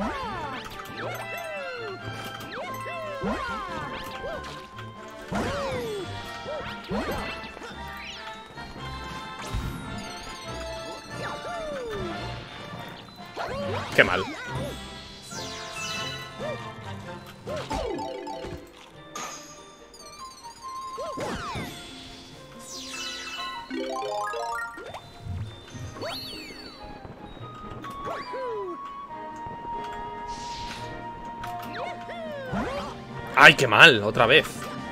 Qué mal. ¡Ay, qué mal! Otra vez.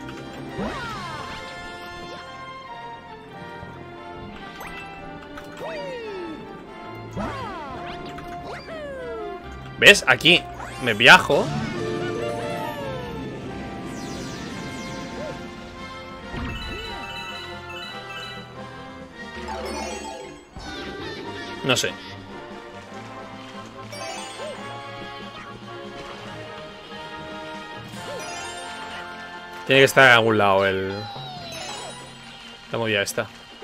¿Ves? Aquí me viajo. No sé. Tiene que estar en algún lado el... La movida esta.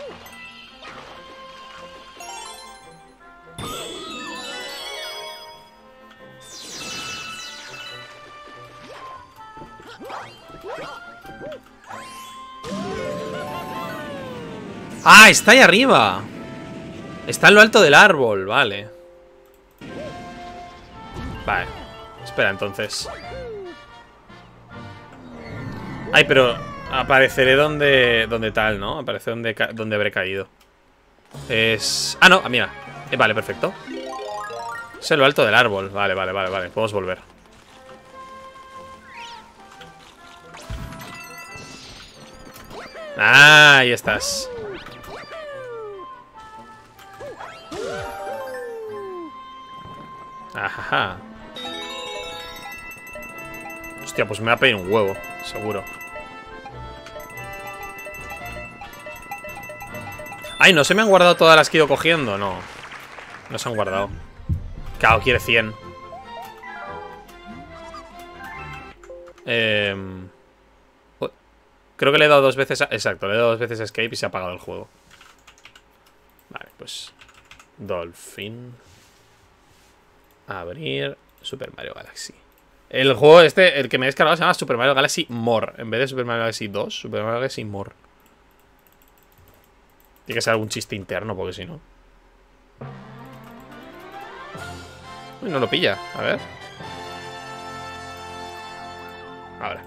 ¡Ah! Está ahí arriba. Está en lo alto del árbol, vale. Vale. Espera, entonces. Ay, pero apareceré donde, donde tal, ¿no? Apareceré donde, donde habré caído. Es... Ah, no, ah, mira. Eh, vale, perfecto. Es en lo alto del árbol. Vale, vale, vale, vale. Podemos volver. Ah, ahí estás. Ajá. Hostia, pues me va a pedir un huevo, seguro. Ay, ¿no se me han guardado todas las que he ido cogiendo? No. No se han guardado. Claro, quiere cien. Eh... Creo que le he dado dos veces a... Exacto, le he dado dos veces a Escape y se ha apagado el juego. Vale, pues... Dolphin. Abrir... Super Mario Galaxy. El juego este, el que me he descargado se llama Super Mario Galaxy More. En vez de Super Mario Galaxy dos, Super Mario Galaxy More. Tiene que ser algún chiste interno, porque si no... Uy, no lo pilla, a ver. Ahora.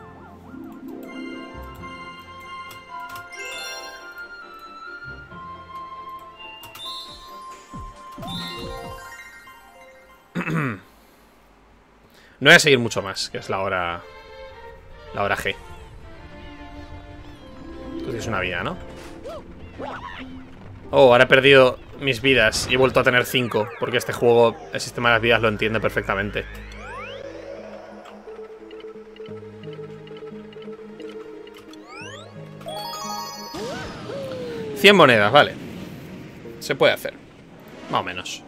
No voy a seguir mucho más, que es la hora... La hora G. Tú tienes una vida, ¿no? Oh, ahora he perdido mis vidas y he vuelto a tener cinco, porque este juego, el sistema de las vidas lo entiende perfectamente. cien monedas, vale. Se puede hacer. Más o menos.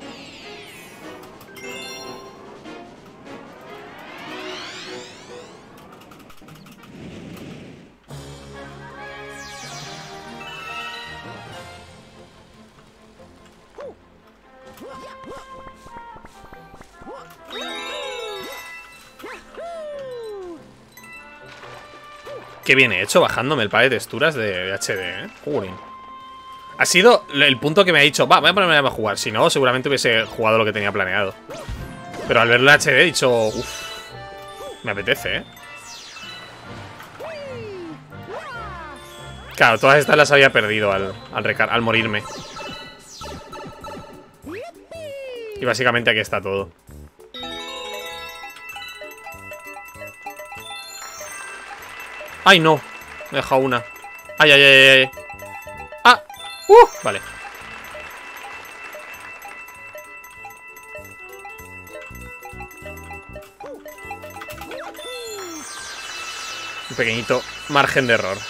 Qué bien hecho, bajándome el par de texturas de, de H D, ¿eh? Jolín. Ha sido el punto que me ha dicho, va, voy a ponerme a jugar. Si no, seguramente hubiese jugado lo que tenía planeado. Pero al verlo en H D he dicho, uff, me apetece, ¿eh? Claro, todas estas las había perdido al, al, recar al morirme. Y básicamente aquí está todo. ¡Ay, no! Me he dejado una. ¡Ay, ay, ay, ay! ¡Ah! ¡Uh! Vale. Un pequeñito margen de error.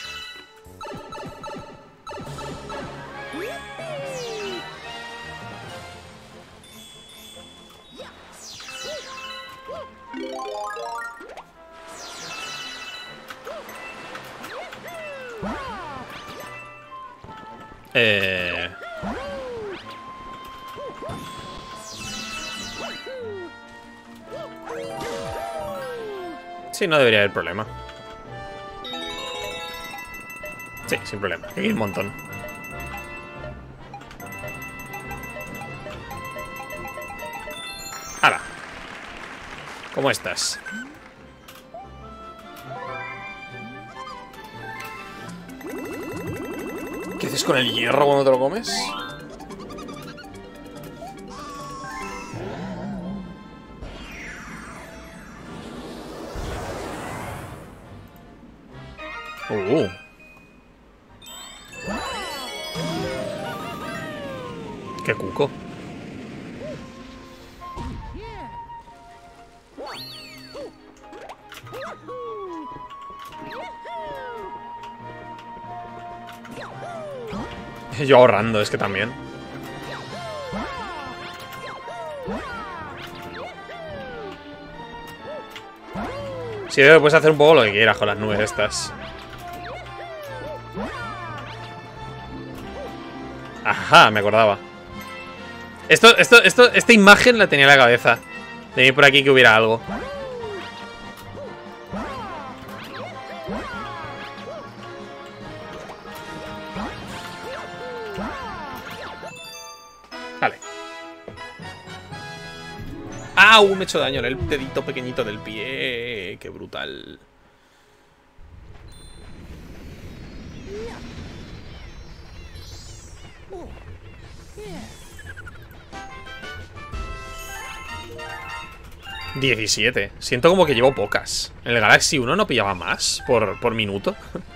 Eh... Sí, no debería haber problema. Sí, sin problema. Aquí hay un montón. ¡Hala! ¿Cómo estás? ¿Qué haces con el hierro cuando te lo comes? Uh. Qué cuco. Yo ahorrando, es que también. Sí, puedes hacer un poco lo que quieras con las nubes estas. Ajá, me acordaba. Esto, esto, esto, esta imagen la tenía en la cabeza. De ir por aquí que hubiera algo. Vale. ¡Au! Me he hecho daño en el dedito pequeñito del pie. ¡Qué brutal! diecisiete. Siento como que llevo pocas. En el Galaxy uno no pillaba más por, por minuto.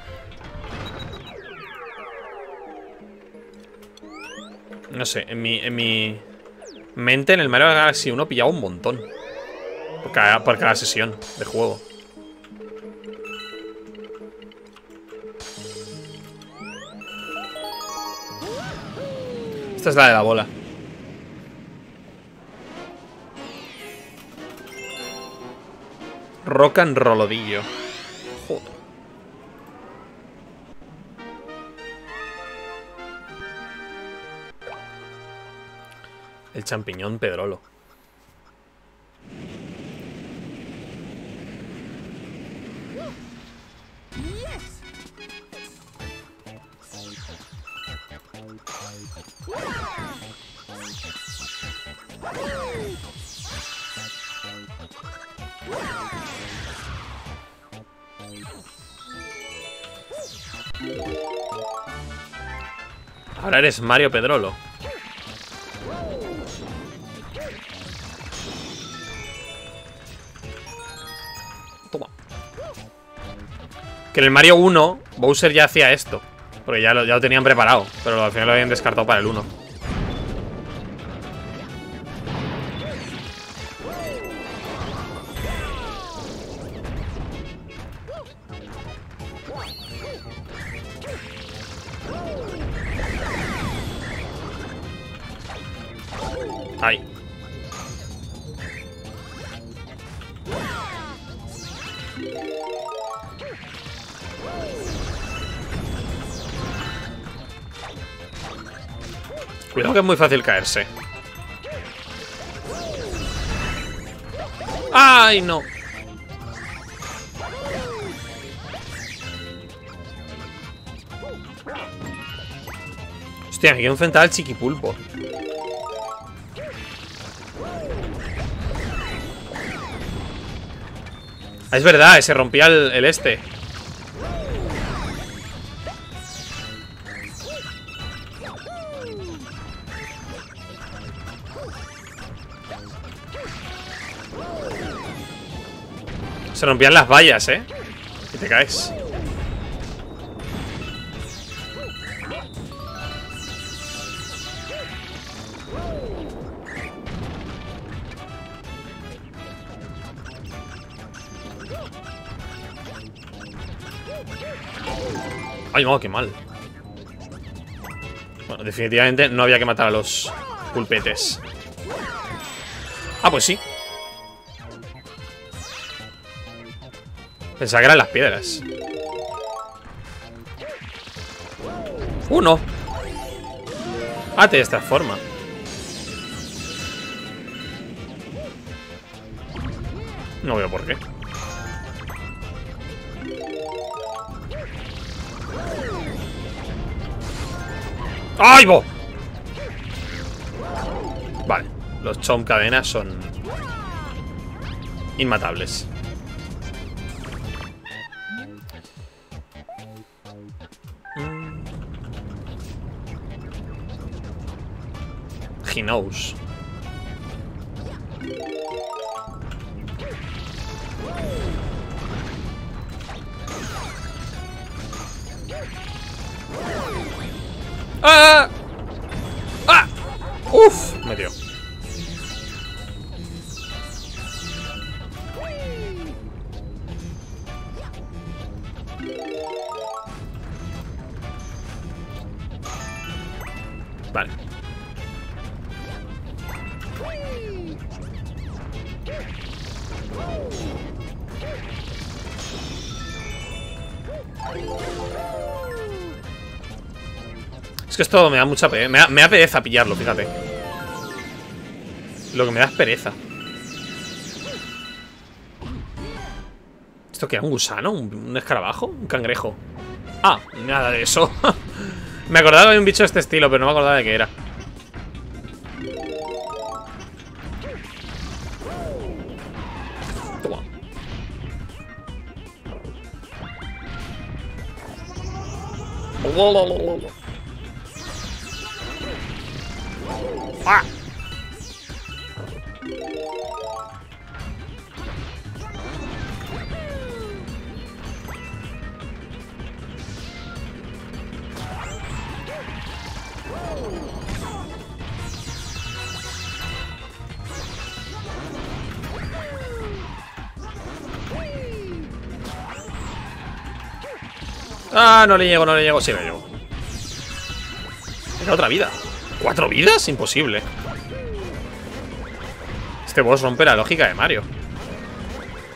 No sé, en mi, en mi mente en el Mario Galaxy uno pillaba un montón. Por cada, por cada sesión de juego. Esta es la de la bola. Rock and rollodillo. Joder. El champiñón Pedrolo. Ahora eres Mario Pedrolo. Toma. Que en el Mario uno Bowser ya hacía esto, porque ya lo, ya lo tenían preparado, pero al final lo habían descartado para el uno. Ay. Cuidado que es muy fácil caerse. ¡Ay, no! Hostia, me quiero enfrentar al Chiquipulpo. Ah, es verdad, se rompía el, el este. Se rompían las vallas, ¿eh? Y te caes. Ay, no, qué mal. Bueno, definitivamente no había que matar a los pulpetes. Ah, pues sí. Pensaba que eran las piedras. Uno. Ah, te transforma. No veo por qué. ¡Ay, bo! Vale, los chomp cadenas son inmatables. He knows. ¡Ah! ¡Ah! ¡Uf! Me dio. Vale. Es que esto me da mucha pereza. Me da, me da pereza pillarlo, fíjate. Lo que me da es pereza. ¿Esto qué era? ¿Un gusano? ¿Un, un escarabajo? ¿Un cangrejo? Ah, nada de eso. Me acordaba de un bicho de este estilo, pero no me acordaba de qué era. Toma. ¡Ah! Ah, no le llego, no le llego. Sí, me llego. Era otra vida. ¿Cuatro vidas? Imposible. Este boss rompe la lógica de Mario.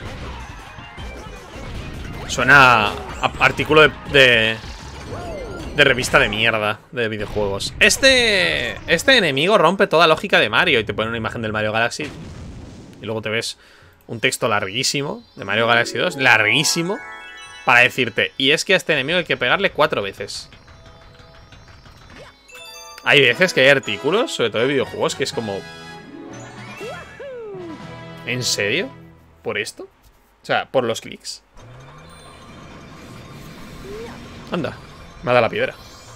Suena a artículo de, de, de revista de mierda de videojuegos. Este este enemigo rompe toda lógica de Mario y te pone una imagen del Mario Galaxy y luego te ves un texto larguísimo de Mario Galaxy dos, larguísimo, para decirte, y es que a este enemigo hay que pegarle cuatro veces. Hay veces que hay artículos, sobre todo de videojuegos, que es como... ¿En serio? ¿Por esto? O sea, por los clics. Anda, me ha dado la piedra.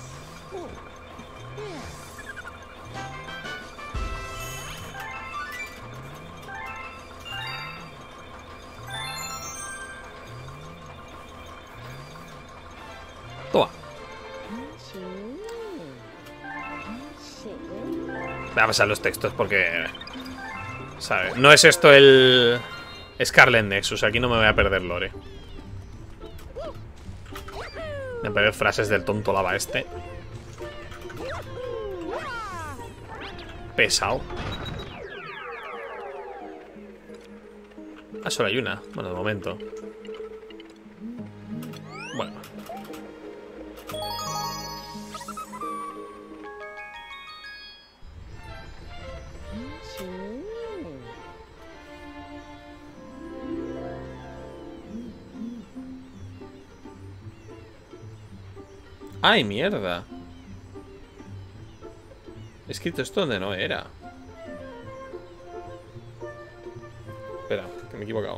Toma. Voy a pasar los textos porque... ¿sabes? No es esto el... Scarlet Nexus, aquí no me voy a perder lore. Me voy a perder frases del tonto lava este. Pesado. Ah, solo hay una. Bueno, de momento. Bueno. ¡Ay, mierda! He escrito esto donde no era. Espera, que me he equivocado.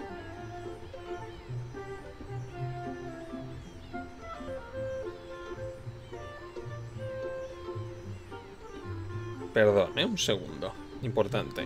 Perdón, ¿eh? Un segundo. Importante.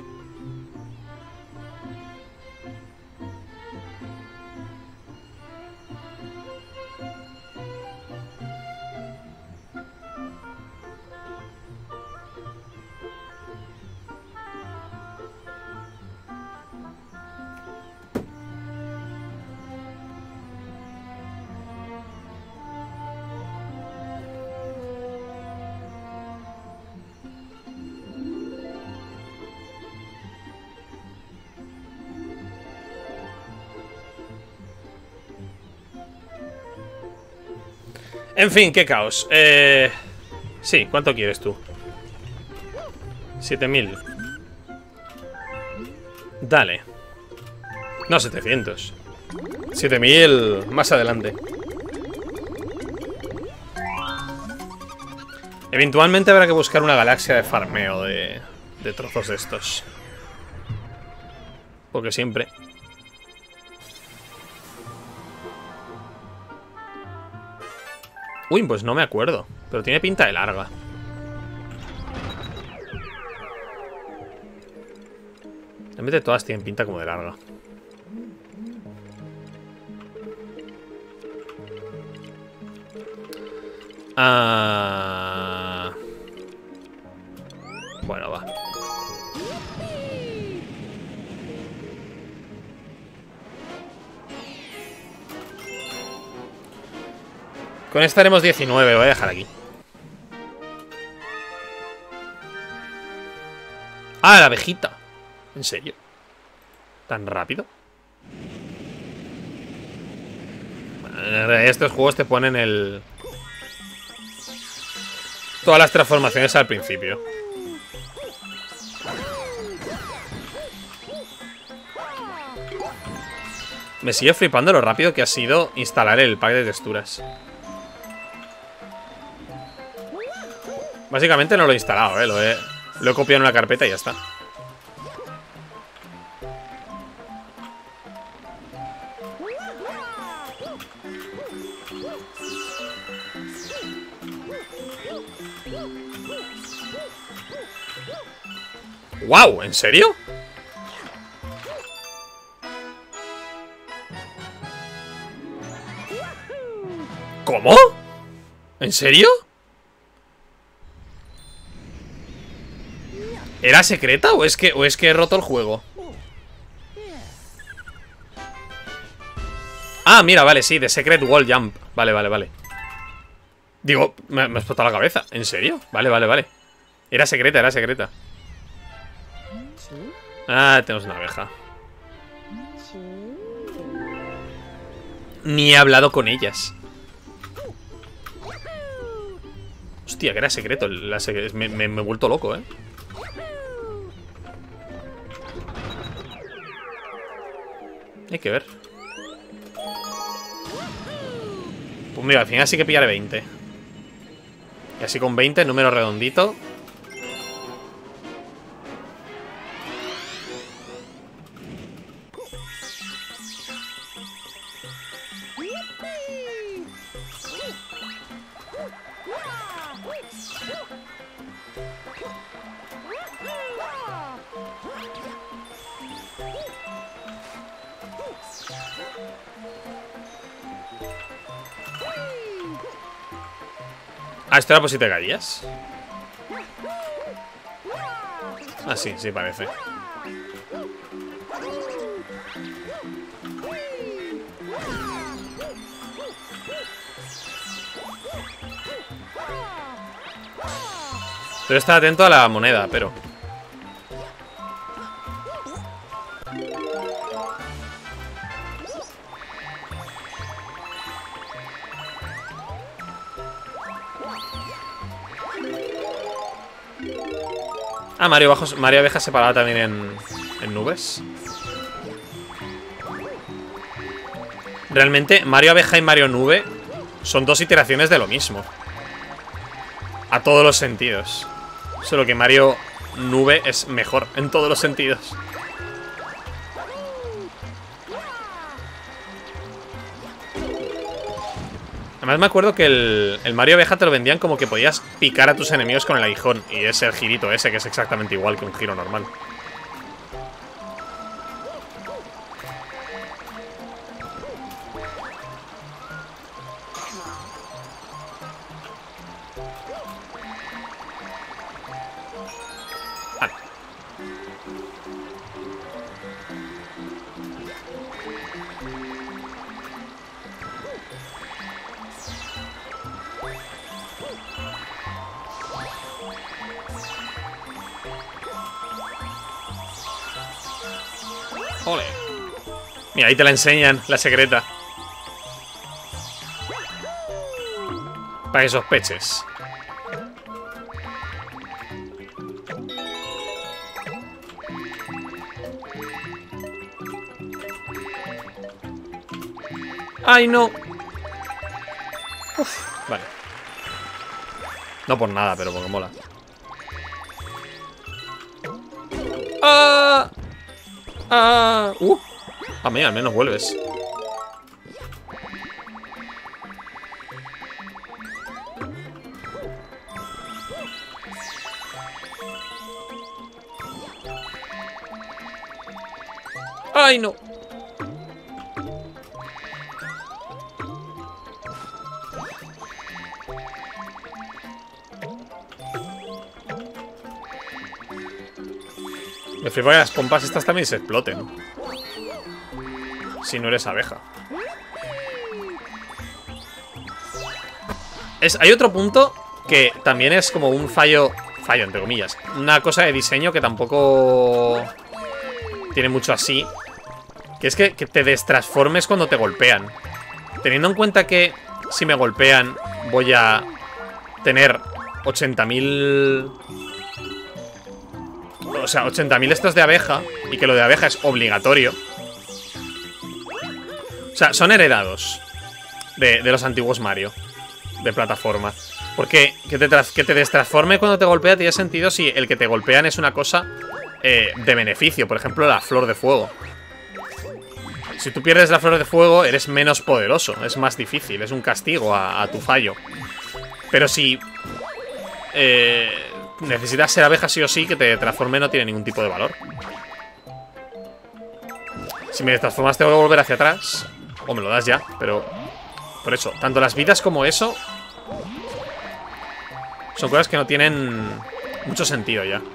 En fin, qué caos. Eh... Sí, ¿cuánto quieres tú? siete mil. Dale. No, setecientos. siete mil más adelante. Eventualmente habrá que buscar una galaxia de farmeo de, de trozos de estos. Porque siempre... Uy, pues no me acuerdo. Pero tiene pinta de larga. Realmente todas tienen pinta como de larga. Ah... Bueno, va. Con esta haremos diecinueve, voy a dejar aquí. Ah, la abejita. ¿En serio? ¿Tan rápido? Bueno, estos juegos te ponen el... Todas las transformaciones al principio. Me sigue flipando lo rápido que ha sido instalar el pack de texturas. Básicamente no lo he instalado, ¿eh? Lo he, lo he copiado en una carpeta y ya está. ¡Wow! ¿En serio? ¿Cómo? ¿En serio? ¿Era secreta o es que, o es que he roto el juego? Ah, mira, vale, sí, de Secret Wall Jump. Vale, vale, vale. Digo, me, me ha explotado la cabeza. ¿En serio? Vale, vale, vale. Era secreta, era secreta. Ah, tenemos una abeja. Ni he hablado con ellas. Hostia, que era secreto. La sec me, me, me he vuelto loco, ¿eh? Hay que ver. Pues mira, al final sí que pillaré veinte. Y así con veinte, número redondito. Ah, esto era por si te caías. Ah, sí, sí parece. Pero está atento a la moneda, pero... Ah, Mario, Bajos, Mario Abeja separada también en, en nubes. Realmente, Mario Abeja y Mario Nube son dos iteraciones de lo mismo. A todos los sentidos. Solo que Mario Nube es mejor en todos los sentidos. Además me acuerdo que el, el Mario Abeja te lo vendían como que podías picar a tus enemigos con el aguijón. Y es el girito ese, que es exactamente igual que un giro normal. Vale. Ole. Mira, ahí te la enseñan, la secreta. Para que sospeches. ¡Ay, no! Uf, vale. No por nada, pero porque mola. ¡Ah! ¡Ah! ¡Uh! A mí, al menos vuelves. ¡Ay, no! Me flipo que las pompas estas también se exploten. Si no eres abeja. Es, hay otro punto que también es como un fallo. Fallo, entre comillas. Una cosa de diseño que tampoco tiene mucho así. Que es que, que te destransformes cuando te golpean. Teniendo en cuenta que si me golpean voy a tener ochenta mil... O sea, ochenta mil estos de abeja. Y que lo de abeja es obligatorio. O sea, son heredados de, de los antiguos Mario de plataforma. Porque que te, que te destransforme cuando te golpea tiene sentido si el que te golpean es una cosa eh, de beneficio. Por ejemplo, la flor de fuego. Si tú pierdes la flor de fuego, eres menos poderoso. Es más difícil, es un castigo a, a tu fallo. Pero si eh, necesitas ser abeja sí o sí, que te transforme no tiene ningún tipo de valor. Si me transformas tengo que volver hacia atrás. O me lo das ya, pero... Por eso, tanto las vidas como eso son cosas que no tienen mucho sentido ya.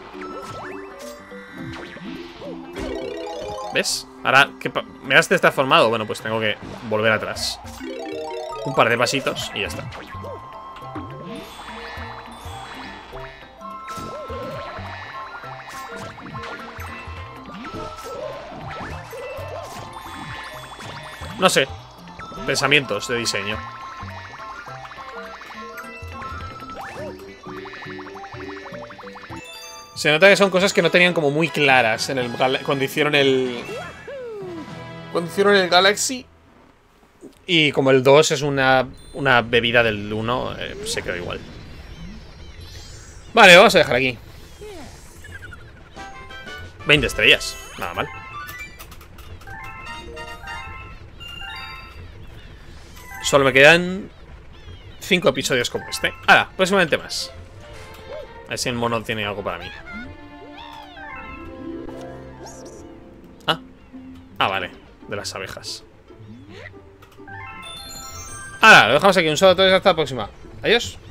¿Ves? Ahora, ¿qué me has destransformado? Bueno, pues tengo que volver atrás. Un par de pasitos y ya está. No sé. Pensamientos de diseño. Se nota que son cosas que no tenían como muy claras en el cuando hicieron el... Cuando hicieron el Galaxy. Y como el dos es una, una bebida del uno, eh, pues se quedó igual. Vale, vamos a dejar aquí. veinte estrellas, nada mal. Solo me quedan cinco episodios como este. Ahora, próximamente más. A ver si el mono tiene algo para mí. Ah, ah, vale, de las abejas. Ahora, lo dejamos aquí. Un saludo a todos y hasta la próxima. Adiós.